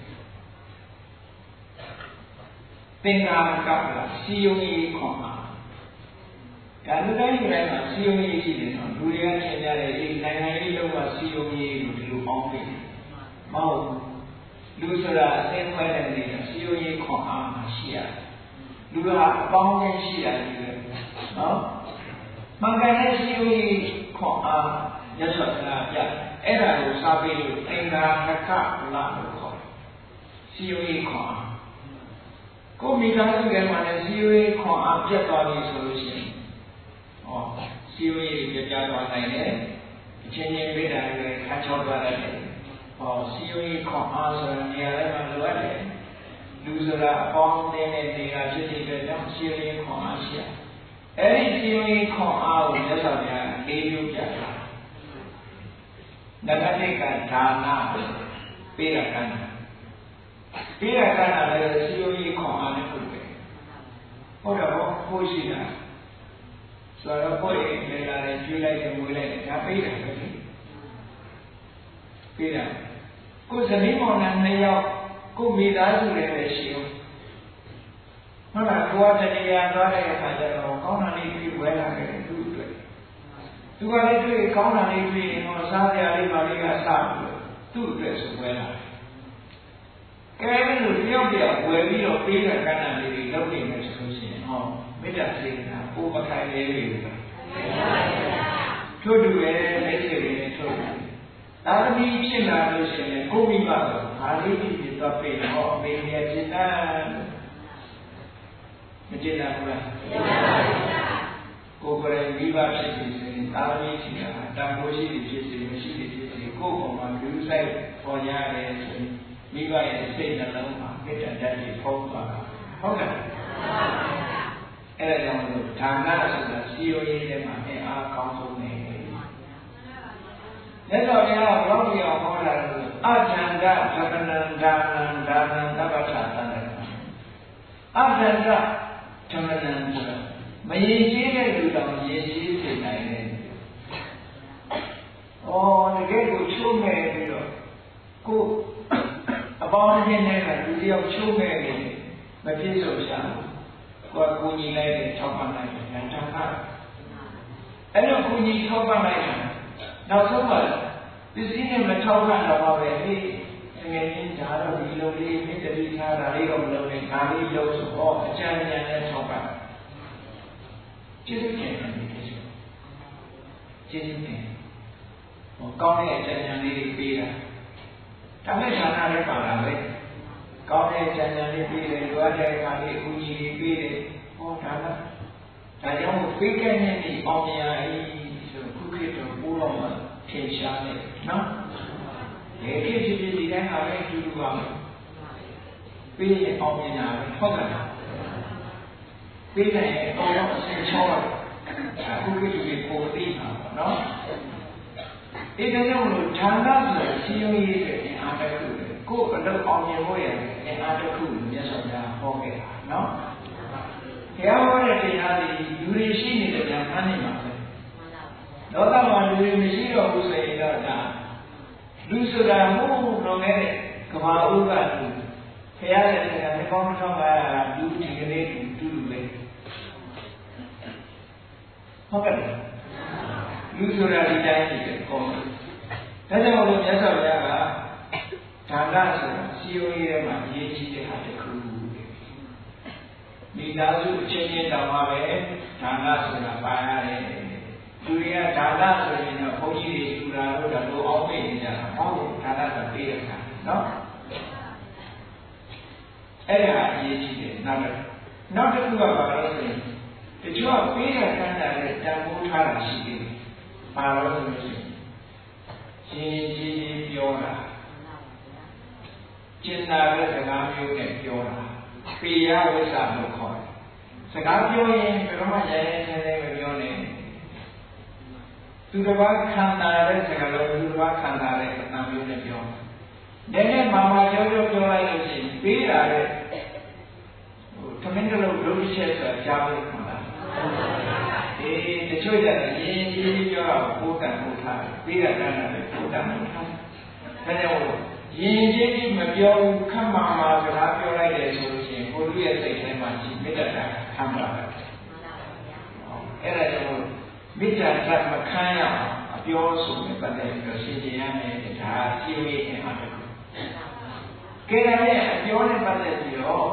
tình cảm gặp là siêu nhiên không à cái lúc đấy người mà siêu nhiên gì đấy nó đuôi ăn trên nhà đấy đi này đi đâu mà siêu nhiên một lúc ông đi mau lúc sau đó xem quay lại này là siêu nhiên không à mà xia lúc đó bao nhiêu xia gì đó mà cái này siêu nhiên không à nhất là dạအဲ့ဒါကိုစာပေလို့သင်္ကာရကလာလို့ခေါ်တယ်။စီယိုရေးခွန်အားကိုမိသားစုထဲမှာလည်းစီယိုရေးခွန်အားပြတ်သွားပြီဆိုလို့ရှိရင်စီယိုရေးပြတ်သွားနိုင်တယ်။အချင်းချင်းပြတာလည်းခါချောသွားတယ်။စီယိုရေးခွန်အားဆိုတာနေရာထဲမှာလိုအပ်တယ်။လူဆိုတာအပေါင်းအသင်းနဲ့နေတာဖြစ်တဲ့အတွက်ကြောင့်စီယိုရေးခွန်အားရှိတယ်။အဲ့ဒီစီယိုရေးခွန်အားကိုလက်ဆောင်များလေးမျိုးပြတာနဂတိကဒါနပေးရကံပေးရကံလည်းစီယိုကြီးခွန်အားနဲ့လုပ်တယ်ဟုတ်တယ်ဘောကိုရှိတာဆိုတော့ကိုယ်ရဲ့လာတယ်ကျွေးလိုက်တယ်မွေးလိုက်တယ်ဒါပေးတယ်ပဲပေးတာကိုယ်ဇနီးမောင်နှံနှစ်ယောက်ကိုမိသားစုတွေပဲရှိအောင်ဟုတ်လားကိုယ်တရားသွားတဲ့အခါကျတော့ကောင်းတာလေးပြီးဝဲလာတယ်သူ့အတွက်သူကလည်းတွေ့ကောင်းတာလေးပြီးရင်တော့စားကြလေးပါလေးကစားပြီးသူ့အတွက်ဆိုဝဲလာတယ်။ကဲလို့တယောက်တယောက်ဝယ်ပြီးတော့ပေးတဲ့ကဏ္ဍလေးတွေလုပ်နေမယ်ဆိုလို့ရှိရင်မေတ္တာစေတနာကိုမခိုင်လေးတွေပဲ။ထို့တူပဲလက်ရှိတွေနဲ့ထို့တူ။သာသမီဖြစ်လာလို့ရှိရင်ကိုမိဘကဘာလေးဖြစ်ဖြစ်သွားပေးတော့အမေရဲ့စိတ်နဲ့မကျေနပ်ဘူးလား။ကိုယ်ကလည်းမိဘဖြစ်ပြီးသာသမီရှိတာတန်ဖိုးရှိဖြစ်စေမရှိဖြစ်စေကိုယ့်ပုံမှာလူဆိုင်ပေါ်ရတယ်ဆိုရင်မိဘရဲ့စိတ်နှလုံးမှာမေတ္တာဓာတ်ကြီးဖုံးသွားတာဟုတ်ကဲ့အဲ့ဒါကြောင့်လို့ဌာနဆိုတာစီယိုရေးထဲမှာအင်အားကောင်းဆုံးနေတယ်။လက်တော်များဘယ်လိုပြောဟောတာလဲအတ္တန္တသဗ္ဗနံဒါနံဒါနံသဗ္ဗထာသံဃာအတ္တန္တသဗ္ဗနံဆိုတာမရင်ကြီးတဲ့လူတော်ရင်ကြီးစေနိုင်တယ်။တကယ်ကိုချိုးမဲ့ပြီးတော့ကိုအပေါင်းအသင်းနဲ့လူတယောက်ချိုးမဲ့နေမပြည့်စုံရှာကိုကိုကြီးလိုက်တယ်ထောက်ပံ့လိုက်တယ်ဉာဏ်ထောက်ပံ့အဲ့လိုကိုကြီးထောက်ပံ့လိုက်တာနောက်ဆုံးမှပစ္စည်းနဲ့မထောက်ပံ့တော့ပါပဲအေးငယ်ချင်းဓာတ်တော်ဒီလိုလေးမိတ္တိထားတာလေးတော့မလုပ်နဲ့ဒါလေးလုပ်ဆိုတော့အကျဉ်းဉာဏ်နဲ့ထောက်ပံ့ကျေးဇူးတင်တယ်ကျေးဇူးတင်ကောင်းတဲ့အကျဉ်းဉာဏ်လေးပေးတာဒါမဲ့ဌာနလည်းပါတာပဲကောင်းတဲ့အကျဉ်းဉာဏ်လေးပေးတယ်လိုအပ်တဲ့အခါလေးအကူအညီလေးပေးတယ်ဟောဒါကဒါကြောင့်ပေးခဲ့တဲ့ဒီအောင်မြင်ရည်ဆိုခုခေတ်တော့ပိုးတော့မှထင်ရှားတယ်နော်ဒီခေတ်ဖြစ်ဒီတိုင်းဟာလည်းတူတူပါမယ်ပေးရင်အောင်မြင်တာပဲဟုတ်ကဲ့ပေးတယ်အောင်တော့အဆင်ချောတယ်အခုခေတ်ဒီပိုသိမှာနော်ဒီတဲ့ကြောင့်လို့ဌာနဆိုစီယုံရေးတဲ့အင်အားတစ်ခုကိုယ်အလုပ်အောင်မြင်ဖို့ရတဲ့အင်အားတစ်ခုမြတ်စွာဘုရားဟောခဲ့တာနော်ဘုရားဟောတဲ့တရားတွေလူတွေရှိနေတဲ့ဉာဏ်ဖန်နေမှာပဲလောကမှာလူတွေမရှိတော့ဘူးဆိုရင်တော့ဒါလူဆိုတာမို့လုံးခဲ့တဲ့ကဘာဥကလူဘုရားရဲ့တရားတွေကောင်းကောင်းလာတာလူဒီကလေးတူပဲဟုတ်ကဲ့လူဆိုတာဒီတိုင်းရှိတယ်ကောင်းတယ်ဒါကြောင့်လို့မြတ်စွာဘုရားကဒါနဆိုတာစီယုံရေးထဲမှာအရေးကြီးတဲ့ဟာတစ်ခုမိသားစုအချင်းချင်းတောင်မှပဲဒါနဆိုတာပါရတယ်သူတွေကဒါနဆိုရင်တော့ဘုန်းကြီးတွေထူတာလို့တော့လိုအောင်ပြင်နေကြတာဟုတ်တယ်ဒါနဆိုပေးရတာနော်အဲ့ဒါအရေးကြီးတယ်နောက်နောက်တစ်ခုကဘာလို့ဆိုရင်တချို့ကပေးတဲ့ကမ်းတာနဲ့တန်ဖိုးထားတာရှိတယ်။ဘာလို့ဆိုရင်ရှင်ကြီးပြောတာကျင်နာတဲ့စကားမျိုးနဲ့ပြောတာပေယဝိသလို့ခေါ်တယ်။စကားပြောရင်ဘယ်တော့မှရဲရဲရဲရဲမပြောနဲ့။သူတစ်ပါးခံတာတဲ့စကားလုံးသူတစ်ပါးခံတာတဲ့အတန်မျိုးနဲ့ပြော။နည်းနည်းမာကြောက်ပြောလိုက်လို့ရှိရင်ပေးတာတဲ့သမင်းတို့လုပ်ချက်ဆိုတာကြားလို့ခေါ်တာတချို့ကြတယ်ရင်းကြီးပြောတာကိုတန်ဖို့ထားပြီးတာကလည်းကိုတန်ဖို့ထားဒါကြောင့်ရင်းကြီးမပြောဘူးခက်မှမှာစကားပြောလိုက်တယ်ဆိုလို့ရှိရင်ကိုလူရဲ့စိတ်ထဲမှာရှိမေတ္တာခံပါပဲအဲ့ဒါကြောင့်မေတ္တာဓာတ်မခံရအောင်အပြောဆိုနဲ့ပတ်သက်ပြီးရှင်းပြရမယ်ဒါရှင်းရေးအမှားတစ်ခုကဲလည်းအပြောနဲ့ပတ်သက်ပြီးတော့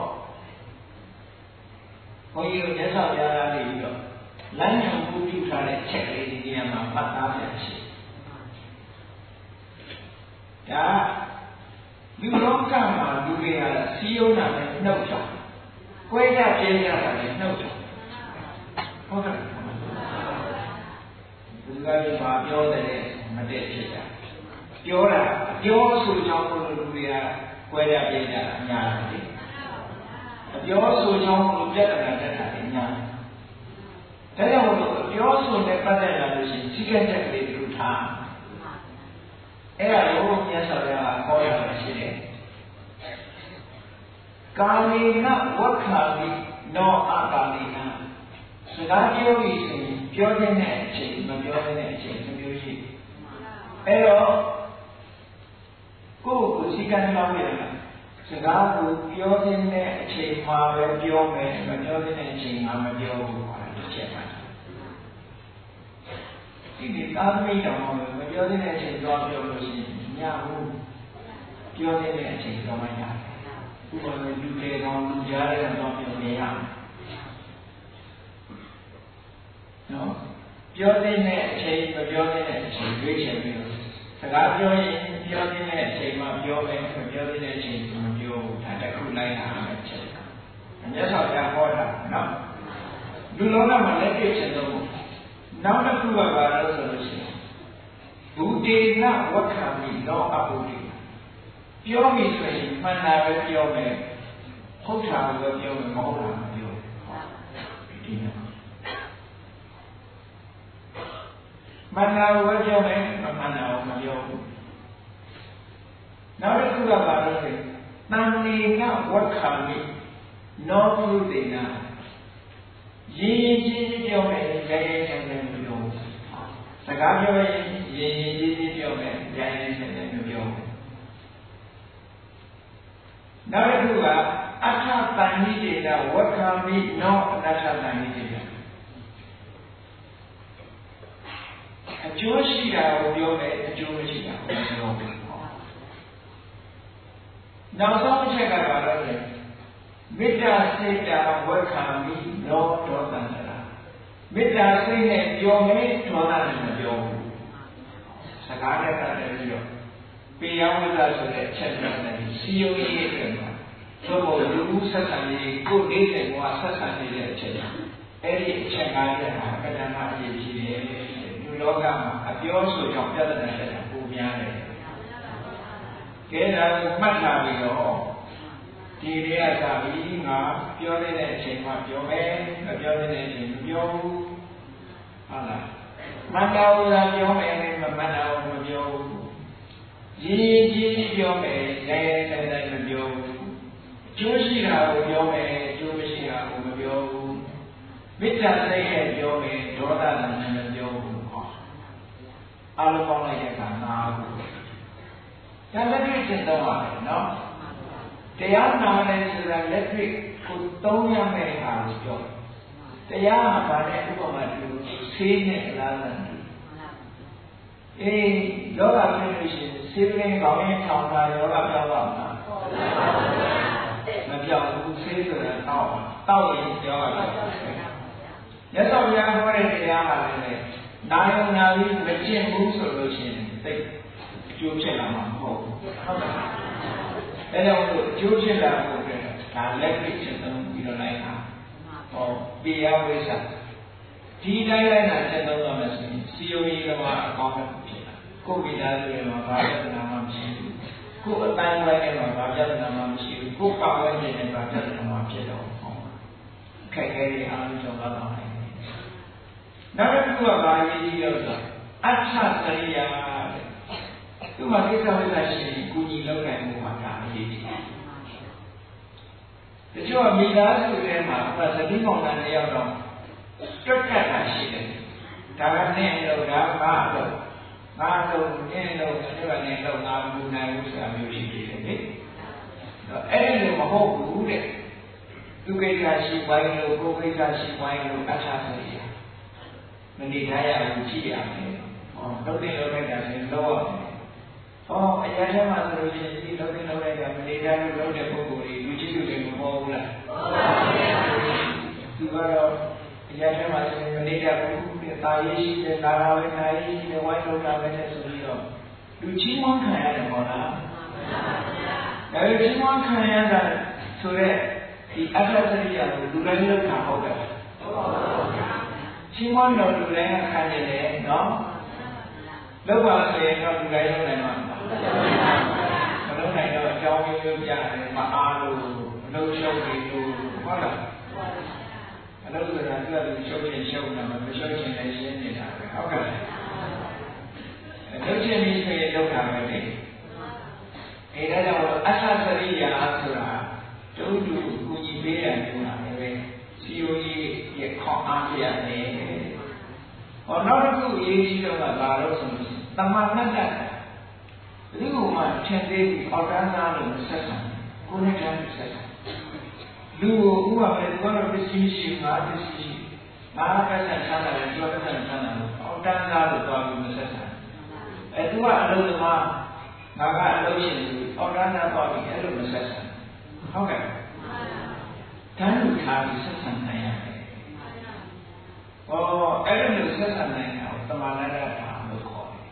ဘုန်းကြီးတို့မြတ်စွာဘုရားကနေပြီးတော့လမ်းညွှန်မှုပြုထားတဲ့ချက်ကလေးဒီနေရာမှာမှတ်သားရရှိဒါလူလောကမှာလူတွေဟာစီယုံတာနဲ့နှုတ်တာကွဲကြပြဲကြတာနဲ့နှုတ်တာဟုတ်ကဲ့လူကလည်းမပြောတဲ့မတည့်ဖြစ်တာပြောတာပြောဆိုကြောင်းလို့လူတွေကကွဲကြပြဲကြတာအများကြီးအပြောဆိုကြောင်းကိုပြတ်တာတက်တာအများဒါကြောင့်မို့လို့အပြောဆိုနဲ့ပတ်သက်လာလို့ရှိရင်စိတ်ကြက်ကလေးတို့ထားအဲ့ဒါကိုမြတ်စွာဘုရားဟောရတာရှိတယ်ကာမေနဝက္ခာမိနောအကာမေနစကားပြောပြီးဆိုရင်ပြောတဲ့အချိန်မပြောတဲ့အချိန်တစ်မျိုးရှိအဲ့တော့ကိုယ့်ကိုစိတ်ကမ်းလောက်ရတာစကားကိုပြောတဲ့အချိန်မှာပဲပြောမယ်မပြောတဲ့အချိန်မှာမပြောဘူးဟာတစ်ချက်ပါဒီသာသမီတော်မှာမပြောတဲ့အချိန်တော့ပြောလို့ရှိရင်ညဘူးပြောတဲ့အချိန်တော့မရတယ်ဥပမာလူတွေကောင်လူကြားတဲ့တော့ပြောနေရနော်ပြောတဲ့အချိန်မပြောတဲ့အချိန်ရွေးချယ်ပြီးစကားပြောရင်ပြောတဲ့အချိန်မှာပြောမယ်မပြောတဲ့အချိန်မပြောဘူးဒါတခုလိုက်တာပဲချက်မြတ်စွာဘုရားဟောတာနော်လူလုံးကမှလက်တွေ့ချက်တော့နောက်တစ်ခုကဘာလို့ဆိုလို့ရှိရင်ဘူတေနဝက္ခာမိလောအဘုဒ္ဓပြောပြီဆိုရင်မှန်တာပဲပြောမယ်ဟုတ်တာပဲပြောမယ်မဟုတ်တာမပြောဒီနေ့မှန်တာပဲပြောမယ်မမှန်တာမပြောဘူးနောက်တစ်ခုကဘာလို့လဲတန်နေကဝက္ခာမိနောဘုဒ္ဓေနရင်းကြီးပြောမယ်ရဲရဲချမ်းချမ်းပြောစကားပြောရင်ရင်းကြီးပြောမယ်ရဲရဲချမ်းချမ်းပြောနောက်တစ်ခုကအထတန်ကြီးတေတာဝက္ခာမိနောအနတ္ထတန်ကြီးတေတာအကျိုးရှိတာကိုပြောမယ်အကျိုးမရှိတာကိုပြောမယ်နောက်ဆုံးအချက်ကဘာလို့လဲမေတ္တာစိတ်တာဝက္ခာမိနောဒေါသန္တရာမေတ္တာစိတ်နဲ့ပြောမယ်ဒေါသနဲ့မပြောဘူးစကားနဲ့ပတ်သက်ပြီးတော့ပေယဝိသဆိုတဲ့အချက်နဲ့စီယုံရေးအတွက်မှာသို့မဟုတ်လူဦးဆက်ဆံရေးကိုယ်နေတဲ့ဘဝဆက်ဆံနေတဲ့အချက်အဲ့ဒီအချက်ကားရဲ့ဟာကတ္တမအရေးကြီးတယ်လူလောကမှာအပြောဆိုကြောင့်ပြဿနာတက်တာပိုများတယ်ကဲဒါကိုမှတ်ထားပြီးတော့ဒီတွေကသာပြီးငါပြောတဲ့အချိန်မှာပြောမယ်မပြောတဲ့အချိန်မပြောဘူးဟုတ်လားမန္တာဝါပြောမယ်မမန္တာဝါမပြောဘူးရင်းကြီးပြောမယ်လည်းတိုင်းမပြောဘူးကျိုးရှိတာကိုပြောမယ်ကျိုးမရှိတာကိုမပြောဘူးမေတ္တာစိတ်နဲ့ပြောမယ်ဒေါသနဲ့မပြောဘူးဟောအလုံးပေါင်းလိုက်တဲ့အခါ၅ခုဒါလည်းပြည့်စုံတော့ပါပဲနော်တရားနာတယ်ဆိုတာလက်တွေ့ကိုသုံးရမယ့်ဟာကိုပြောတရားမှာဗာတဲ့ဥပမာတူဆေးနဲ့လားလားအေးယောဂပြည့်လို့ရှိရင်ဆေးကလေးကောင်းရင်ထောင်တာယောဂပြောင်းပါမလားမပြောင်းဘူးဆေးဆိုတာတောက်ရင်ယောဂပြောင်းမြတ်စွာဘုရားဟောတဲ့တရားမှာလည်းနာယုံနာပြီးမကျင့်ဘူးဆိုလို့ရှိရင်သိအကျိုးဖြစ်လာမှာမဟုတ်ဘူးဟုတ်ကဲ့ဒါကြောင့်မို့အကျိုးဖြစ်လာဖို့အတွက်ဒါလက်တွေ့ချက်သုံးပြီးတော့လိုက်တာปียวิสัชဒီတိုင်းလိုက်တာချက်တော့မှမရှိဘူးစီယုံကြီးကမှအကောင်းဆုံးဖြစ်တာကိုယ်မိသားစုတွေမှာဘာပြဿနာမှမရှိဘူးကိုယ်အတိုင်းဝိုင်းထဲမှာဘာပြဿနာမှမရှိဘူးကိုယ်ပတ်ဝန်းကျင်နဲ့ဘာပြဿနာမှဖြစ်တော့ခက်ခဲတွေအားလုံးကျော်သွားတော့နိုင်တယ်နောက်တစ်ခုကဘာရေးကြီးလဲဆိုတော့အဋ္ဌစရိယာတဲ့သူ့မှာကိစ္စဝိသရှိရင်ကုညီလောက်နိုင်မှုမှာဒါအရေးကြီးတယ်တချို့မိသားစုထဲမှာသတိမောင်နှံတွေရောက်တော့တွက်ကတ်တာရှိတယ်ဒါကနဲ့လို့ဒါဘာလို့ငါတို့နင်းလို့တို့ကနေတော့ငါမူနိုင်ဘူးဆိုတာမျိုးရှိတယ်လေအဲ့ဒီလိုမဟုတ်ဘူးတဲ့သူကိစ္စရှိပိုင်းလို့ကိုယ်ကိစ္စရှိပိုင်းလို့အထာဆိုရမနေထားရဘူးကြည့်ရမယ်လုပ်တဲ့လုပ်လိုက်တာလည်းလုပ်ရမယ်အရာထဲမှာဆိုလို့ရှိရင်ဒီလုပ်တဲ့လုပ်လိုက်တာမနေထားလို့လုပ်တဲ့ပုဂ္ဂိုလ်တွေလူကြီးလူတွေမဟုတ်ဘူးလားသူကတော့အရာထဲမှာဆိုရင်မနေတတ်ဘူးတာရေးရှိတယ်လာတာပဲတာရေးရှိတယ်ဝိုင်းလုပ်တာပဲဆိုပြီးတော့လူချင်းမခံရတယ်ပေါ့လားဒါပေမဲ့ချင်းမခံရတာဆိုတော့ဒီအထက်စရိယာကိုလူတိုင်းလုပ်တာဟုတ်တယ်ချင်းမတော်လူတိုင်းခံရတယ်နော်လောက်ပါဆိုရင်တော့လူတိုင်းလုပ်နိုင်မှာမလုပ်နိုင်တော့အကြောင်းမျိုးပြတယ်မအားလို့မလုပ်ရှုပ်နေလို့ဟုတ်လားအလုပ်ဆိုတာသူကသူရှုပ်ရင်ရှုပ်နေမှာမရှုပ်ရင်လည်းရှင်းနေတာပဲဟုတ်ကဲ့လုပ်ချင်ပြီးဆိုရင်လုပ်တာပဲလေဒါကြောင့်အထစရိယာဆိုတာတူတူကူညီပေးတယ်ဆိုတာလည်းစီယိုကြီးရဲ့ခေါင်းအားပြရတယ်နောက်တစ်ခုအရေးကြီးတော့ကဘာလို့ဆိုလို့တမန်နဲ့တက်ဒီလိုမှထင်သေးပြီးအောက်တန်းသားလို့ဆက်ဆံကိုယ်နဲ့တန်းဆက်ဆံလူကိုဥပမာပဲကတော့ပစ္စည်းရှိငါပစ္စည်းရှိငါကဆက်ဆံတာလည်းပြောဆက်ဆံတာလို့အောက်တန်းသားလို့ပြောပြီးမဆက်ဆံသူကအလုံးသမားငါကအလုံးရှင်လူအောက်တန်းသားပြောပြီးအဲ့လိုမဆက်ဆံဟုတ်ကဲ့တန်းလူထားပြီးဆက်ဆံနိုင်ရတယ်အဲ့လိုမျိုးဆက်ဆံနိုင်တာကိုတမန်တော်တာလို့ခေါ်တယ်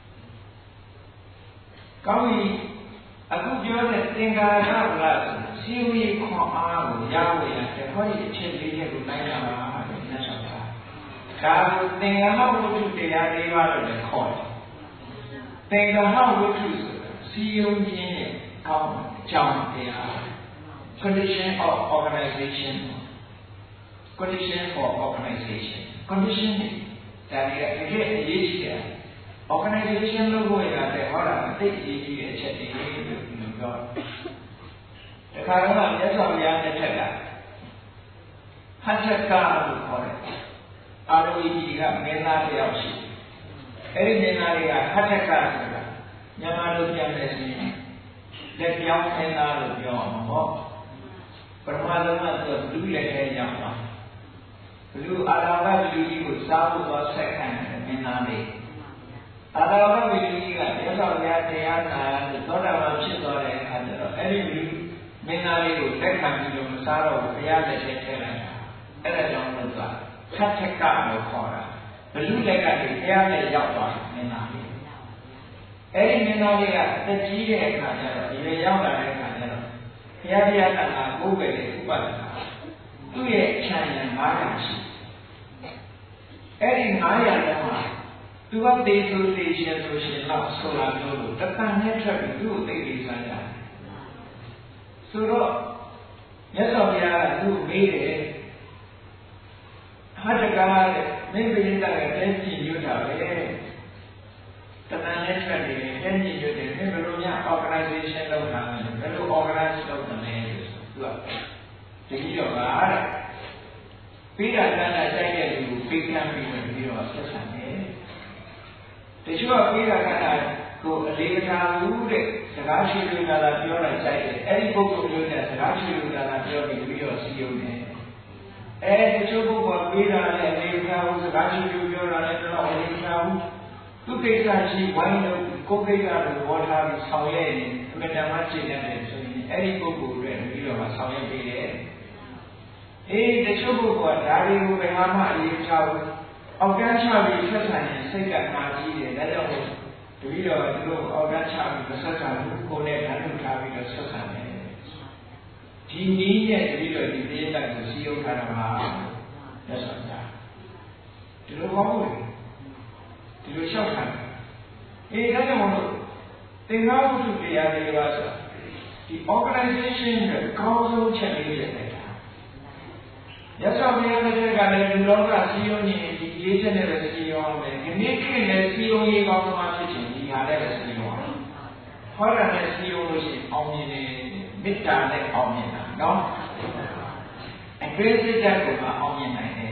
ကောင်းပြီအခုပြောတဲ့သင်္ကာရဗလာစီဝေခွန်အားကိုရဝေရတယ်ဟောဒီအချက်လေးတွေကိုနိုင်ရပါလို့ညှိနှိုင်းတာဒါကိုသင်္ကာဟဝတ္ထုတရား၄ပါးလို့လည်းခေါ်တယ်သင်္ကာဟဝတ္ထုဆိုတာစီယုံခြင်းရဲ့ကောင်းကြောင်းတရား condition of organization condition for organization condition ဒါတွေကတကယ်အရေးကြီးတယ် organization လို့ပြောရတယ်ဟောတာအသိအရေးကြီးတဲ့အချက်တွေလို့ပြောတယ်ခါတော့မြတ်စွာဘုရားတစ်ထက်ကဟဋ္ဌကလို့ခေါ်တယ်အာရဝီကြီးကမင်းသားတယောက်ရှိတယ်အဲ့ဒီမင်းသားတွေကဟဋ္ဌကဆိုတာမြန်မာလိုပြန်မယ်ဆိုရင်လက်ပြောင်းမင်းသားလို့ပြောအောင်ပေါ့ပထမဆုံးကသူလူလက်ထဲရောက်သွားလူအာရဝလူကြီးကိုစားဖို့တော့ဆက်ခံတယ်မင်းသားလေးအာရဝလူကြီးကမြတ်စွာဘုရားတရားနာလို့သောတာပန်ဖြစ်သွားတဲ့အခါကျတော့အဲ့ဒီလူမင်းသားလေးကိုလက်ခံပြီးတော့မစားတော့ဘူးဘုရားလက်ထဲထည့်လိုက်တာအဲ့ဒါကြောင့်လို့ဆိုတာထထကလို့ခေါ်တာဘလူလက်ကနေဘုရားလက်ရောက်သွားတယ်မင်းသားလေးအဲ့ဒီမင်းသားလေးကတက်ကြီးတဲ့အခါကျတော့ဒီလိုရောက်လာတဲ့အခါကျတော့ဘုရားတရားနာကိုယ်ပဲလေဥပဒနာသူ့ရဲ့ခြံရံ900ရှိအဲ့ဒီ900ထဲမှာသူကတေဆိုတေရှင်ဆိုရှင်တော့ဆိုတာမျိုးလို့တခါနဲ့ထွက်ပြီးသူ့ကိုသိသိစားကြတယ်ဆိုတော့မြတ်စွာဘုရားကသူ့ကိုမေးတယ်ဟာတကားတဲ့မင်းပိဋကကတဲကြည့်ညွတ်တာပဲတခါနဲ့ထွက်နေတယ်တဲကြည့်ညွတ်တယ်မင်းဘယ်လိုများ organization လုပ်တာလဲဘယ်လို organize လုပ်တယ်လဲသူကတတိယကတဲ့ပြီးတာကလည်းတိုက်တဲ့လူကိုဖိခံပြီးတော့ဆက်ဆံတယ်တချို့ကပြီးတာကလည်းကိုအလေးထားဘူးတဲ့စကားရှိလို့ကလည်းပြောလိုက်ကြိုက်တယ်အဲ့ဒီပုဂ္ဂိုလ်မျိုးနဲ့စကားရှိလို့ကလည်းပြောပြီးတော့စီယုံတယ်တချို့ပုဂ္ဂိုလ်ပြီးတာလည်းအလေးထားဘူးစကားရှိလို့ပြောတာလည်းတော့အလေးထားဘူးသူကိစ္စရှိဝိုင်းလို့ကိုယ်ကိစ္စကိုဘောထားပြီးဆောင်ရွက်နေအမြဲတမ်းရှင်းရတယ်ဆိုရင်အဲ့ဒီပုဂ္ဂိုလ်တွေပြီးတော့ဆောင်ရွက်ပေးတယ်တချို့ပုဂ္ဂိုလ်ကဒါတွေကိုဘယ်မှအရေးထားဘူးအောက်ကန်းချပြီးဆက်ဆံရင်စိတ်ကနာကြီးတယ်ဒါကြောင့်တပည့်တော်ကသူတို့အောက်ကန်းချပြီးဆက်ဆံဘူးကိုယ်နဲ့ဓာတ်ထုတ်ထားပြီးတော့ဆက်ဆံတယ်ဒီနည်းနဲ့ပြီးတော့ဒီပြည့်တိုက်ကိုစီယုံထားတာပါလက်ဆောင်ကြဒီလိုကောင်းလို့ဒီလိုလျှောက်ထားတယ်အေးဒါကြောင့်မို့လို့သင်္ဃာဝတ္ထုတရားတွေပါဆိုဒီ organization ရဲ့ကောင်းဆုံးချက်လေးတွေနဲ့တာရသော်ဘုရားတဲ့ကလည်းဒီလောကစီယုံနေဒီရေးချက်နဲ့ပဲစီယုံအောင်တယ်ဒီနေ့ခေတ်လည်းစီယုံရေးကောင်းမှဖြစ်ချင်ဒီဟာလည်းပဲစီယုံအောင်ဟောတာနဲ့စီယုံလို့ရှိရင်အောင်မြင်တယ်မေတ္တာနဲ့အောင်မြင်တာနော်အကျိုးစိတ်ဓာတ်ကိုမှအောင်မြင်နိုင်တယ်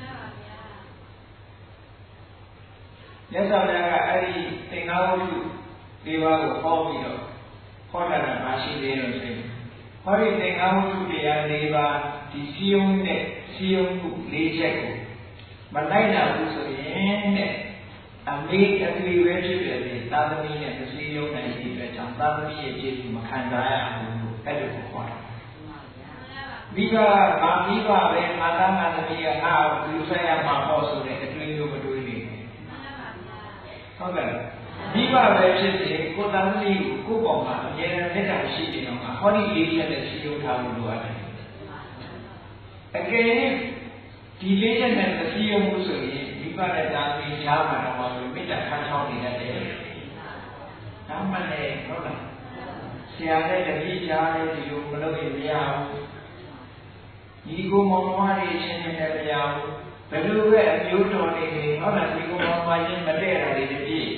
ရသော်ဘုရားကအဲ့ဒီသင်္ဃာဝတ္ထု၄ပါးကိုဟောပြီးတော့ဟောတာမရှိသေးလို့ဆိုရင်ဟောဒီသင်္ဃာဝတ္ထုတရား၄ပါးဒီစီယုံနဲ့စီယုံမှု၄ချက်ကိုမလိုက်နိုင်ဘူးဆိုရင်တဲ့အမေအဖေပဲဖြစ်တယ်လေသာသမီနဲ့မစီယုံနိုင်တဲ့အတွက်ကြောင့်သာသမီရဲ့ကျေးဇူးမခံစားရဘူးလို့အဲ့လိုခေါ်တာမိဘငါမိဘပဲငါသားငါသမီးကငါ့ကိုလူဆက်ရမှာပေါ့ဆိုတဲ့အတွေ့အကြုံမတွေ့နေဘူးဟုတ်ကဲ့မိဘပဲဖြစ်စေကိုယ်သားသမီးကိုကိုယ့်ပေါ်မှာအမြဲတမ်းမေတ္တာရှိနေတော့ဟောဒီလေးချက်နဲ့စီယုံထားလို့လိုအပ်တယ်အကယ်ဒီလေးချက်နဲ့မစီယုံဘူးဆိုရင်မိဘနဲ့သားသမီးရှားမှာတော့မေတ္တာခံချောင်းနေတတ်တယ်ဒါမှလည်းဟုတ်လားဆရာနဲ့တပည့်ကြားလည်းဒီလိုမလုပ်ရင်မရဘူးဒီကိုမောင်မတွေရှင်းနေတယ်မရဘူးဘယ်လိုပဲအမျိုးတော်နေနေဟုတ်လားဒီကိုမောင်မချင်းမတည့်တာတွေတပြည့်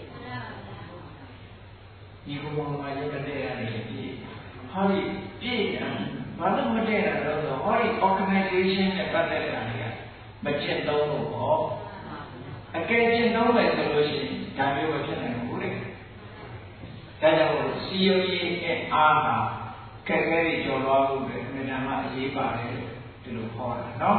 ဒီကိုမောင်မချင်းမတည့်တာတွေတပြည့်ဟောဒီပြည့်ဘာလို့မတည့်တာလဲဆိုတော့ဟောဒီ organization နဲ့ပတ်သက်တာတွေကမကျင့်သုံးလို့ပေါ့အကယ်ကျင့်သုံးမယ်ဆိုလို့ရှိရင်ဒါမျိုးမဖြစ်နိုင်ဘူးလေဒါကြောင့်စီယုံရေးနဲ့အားဟာကဲကဲကြီးကျော်လွှားဖို့ပဲအမှန်တမ်းအရေးပါတယ်ဒီလိုခေါ်တာနော်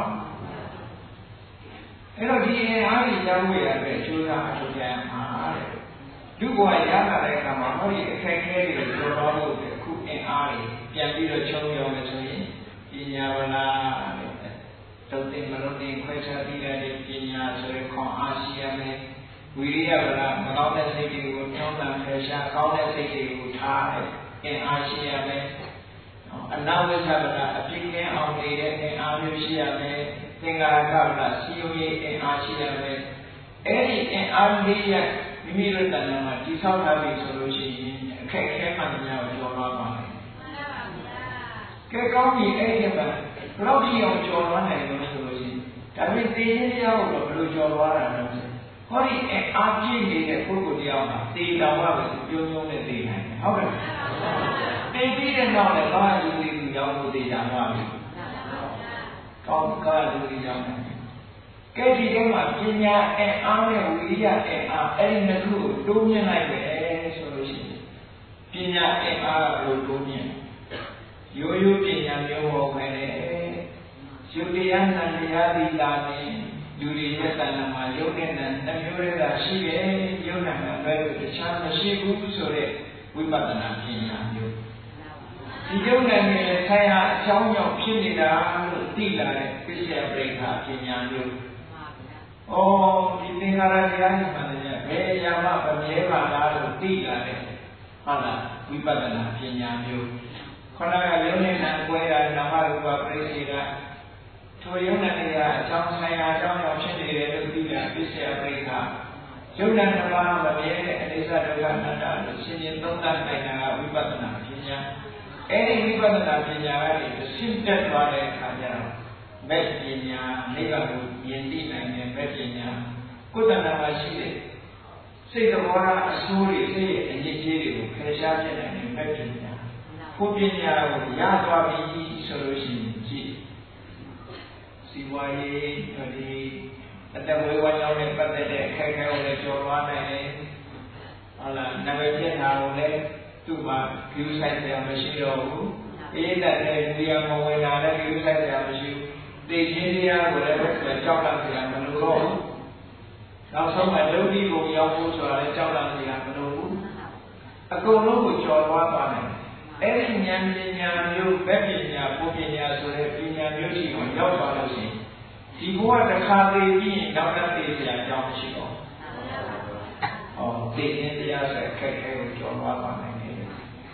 အဲ့တော့ဒီအားကြီးတောင်းဝေရပဲအကျိုးသားအထောက်အပံ့မှာတဲ့လူဘဝရလာတဲ့အခါမှာဟောဒီအခက်အခဲတွေကျော်လွှားဖို့အခုအင်အားတွေပြန်ပြီးတော့ချုံရောမယ်ဆိုရင်ပညာဝလာတုတ်တင်မလို့တင်ခွဲခြားပြီးတဲ့ပညာဆိုရခွန်အားရှိရမယ်ဝိရိယဝလာမကောင်းတဲ့စိတ်တွေကိုညှောင်းတန်ဖယ်ရှားကောင်းတဲ့စိတ်တွေကိုထားတဲ့အင်အားရှိရမယ်အနာဝိသဗလာအပြည့်ကင်းအောင်နေတဲ့အင်အားမျိုးရှိရမယ်သင်္ကာရကဗလာစီယုံရေးအင်အားရှိရမယ်အဲ့ဒီအင်အားလေးရမိမိတို့တဏ္ဍာမှာတည်ဆောက်ထားပြီဆိုလို့ရှိရင်အခက်အခဲမှန်များကိုကျော်လွှားပါမယ်ကဲကောင်းပြီအဲ့ဒီမှာဘယ်လောက်ကြီးအောင်ကျော်လွှားနိုင်လို့ဆိုလို့ရှိရင်ဒါပေမဲ့သိရင်တရားကိုတော့ဘယ်လိုကျော်လွှားတာလဲဟောဒီအားပြည့်နေတဲ့ပုဂ္ဂိုလ်တရားမှာသေတော်ကပဲပြုံးပြုံးနဲ့သိနိုင်တယ်ဟုတ်ကဲ့သိပြီးတဲ့နောက်လည်းဘာလူတွေရောက်လို့သိတာပါပြီကောင်းကားလူတွေရောက်တယ်ကဲဒီထဲမှာပညာအားနဲ့ဝိရိယအားအဲ့ဒီနှစ်ခုကိုတိုးမြင့်လိုက်ပဲဆိုလို့ရှိရင်ပညာအားကိုတိုးမြင့်ရိုးရိုးပညာမျိုးဟောမယ်ယုတ်တရားနဲ့တရားဒီလာနေလူတွေရဲ့တဏ္ဍာမှာယုတ်တဲ့နဲ့နှမျိုးတွေကရှိတယ်ယုတ်နဲ့ပဲတခြားမရှိဘူးဆိုတဲ့ဝိပဿနာပညာမျိုးဒီယုတ်နဲ့လည်းဆရာအကြောင်းကြောင့်ဖြစ်နေတာလို့သိလာတဲ့ပစ္စယပရိက္ခပညာမျိုးဩဒီသင်္ခါရတရားနဲ့မှလည်းဘယ်အရာမှမမြဲပါလားလို့သိလာတဲ့ဟုတ်လားဝိပဿနာပညာမျိုးခန္ဓာကယုတ်နဲ့နာကွဲတာနာမရူပပရိစ္ဆေဒထိုယုတ်နဲ့တရားအကြောင်းဆိုင်ရာအကြောင်းကြောင့်ဖြစ်နေတယ်လို့သိတာပစ္စယပရိက္ခယုတ်နဲ့ဘာမှမမြဲတဲ့အနိစ္စဒုက္ခအနတ္တလို့ရှင်းရှင်းသုံးသပ်နိုင်တာကဝိပဿနာပညာအဲ့ဒီဝိပဿနာပညာကနေရှင်းတတ်သွားတဲ့အခါကျတော့မဲ့ပညာနိဗ္ဗာန်ကိုယဉ်သိနိုင်တဲ့မဲ့ပညာကုသနာမှာရှိတဲ့စိတ်တော်ရာအဆိုးတွေစိတ်ရဲ့အညစ်အကြေးတွေကိုဖယ်ရှားပြနိုင်တဲ့မဲ့ပညာကိုပညာကိုရသွားပြီဆိုလို့ရှိရင်ကြည့်စီဝါရေးဒီအတဝေဝါကြောင့်လည်းပတ်သက်တဲ့အခက်အခဲကိုလည်းကျော်လွှားနိုင်တယ်ဟုတ်လားနာမည်ပြတာကိုလည်းသူ့မှာကျူးဆိုင်တယ်မရှိတော့ဘူးအေးတဲ့ဒီရမဝင်လာတဲ့ကျူးဆိုင်တယ်မရှိဘူးသိချင်းတရားကိုလည်းကြောက်တတ်ကြမလို့တော့ဘူးနောက်ဆုံးမှာလုံပြီးကိုရောက်ဖို့ဆိုတာလည်းကြောက်တတ်ကြမလို့ဘူးအကုန်လုံးကိုကျော်လွှားသွားတယ်အဲ့ဒီဉာဏ်ပညာမျိုးဘက်ပညာပုပ္ပညာဆိုတဲ့ပညာမျိုးရှိကိုရောက်သွားလို့ရှိရင်ဒီဘဝတစ်ခါသိပြီးရင်နောက်တစ်သိစရာအကြောင်းမရှိတော့ဟောသိခြင်းတရားဆိုအခက်အခဲကိုကျော်လွှားပါနိုင်တယ်ဝ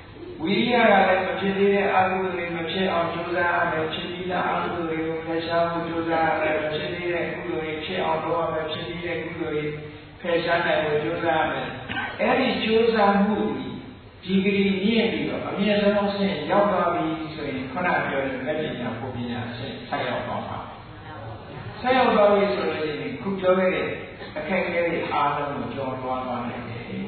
We are a Chile, Aguri, Michelle, Josa, Chilina, Aguri, Pesha, Josa, Chile, Guri, Chile, Chile, Guri, Pesha, Josa, Any Josa movie, Jigri, near I mean, I don't say, Yoga, so in Konaga, Medina, Pobina, Sayo Papa. Sayo Baba is already cooked already. I can't get it hard on John 1.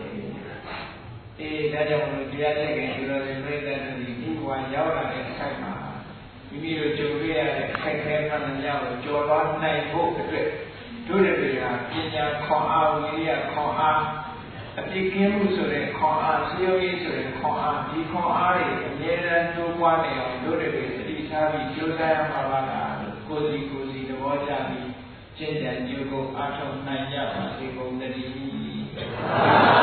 That I the other the one Yawa and Kaima. You need a Julia, Kakan and Yawa, Jordan, Night, both the trip. Do the Kenya, Kona, Willia, Kona, a big game so they Kona, series so they Kona, Ari, Nera, no one, do the Isabi, Joseph, Havana, Cozy, the Wajabi, Jen and Yugo, Atom, Naya, Sigo, the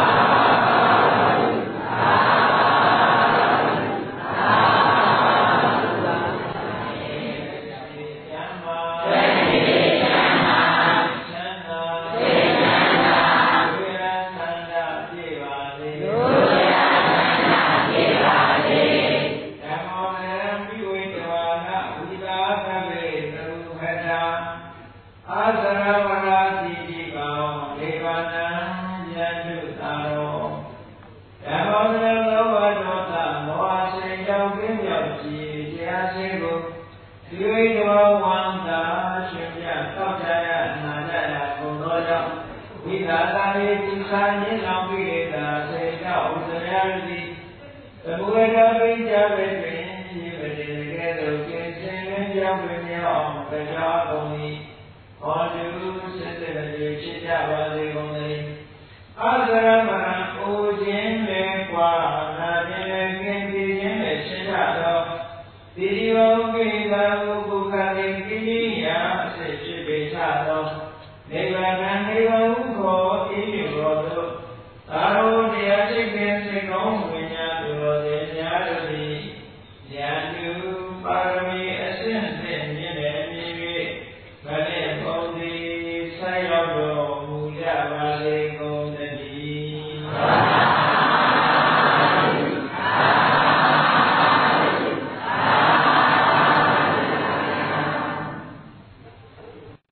Say your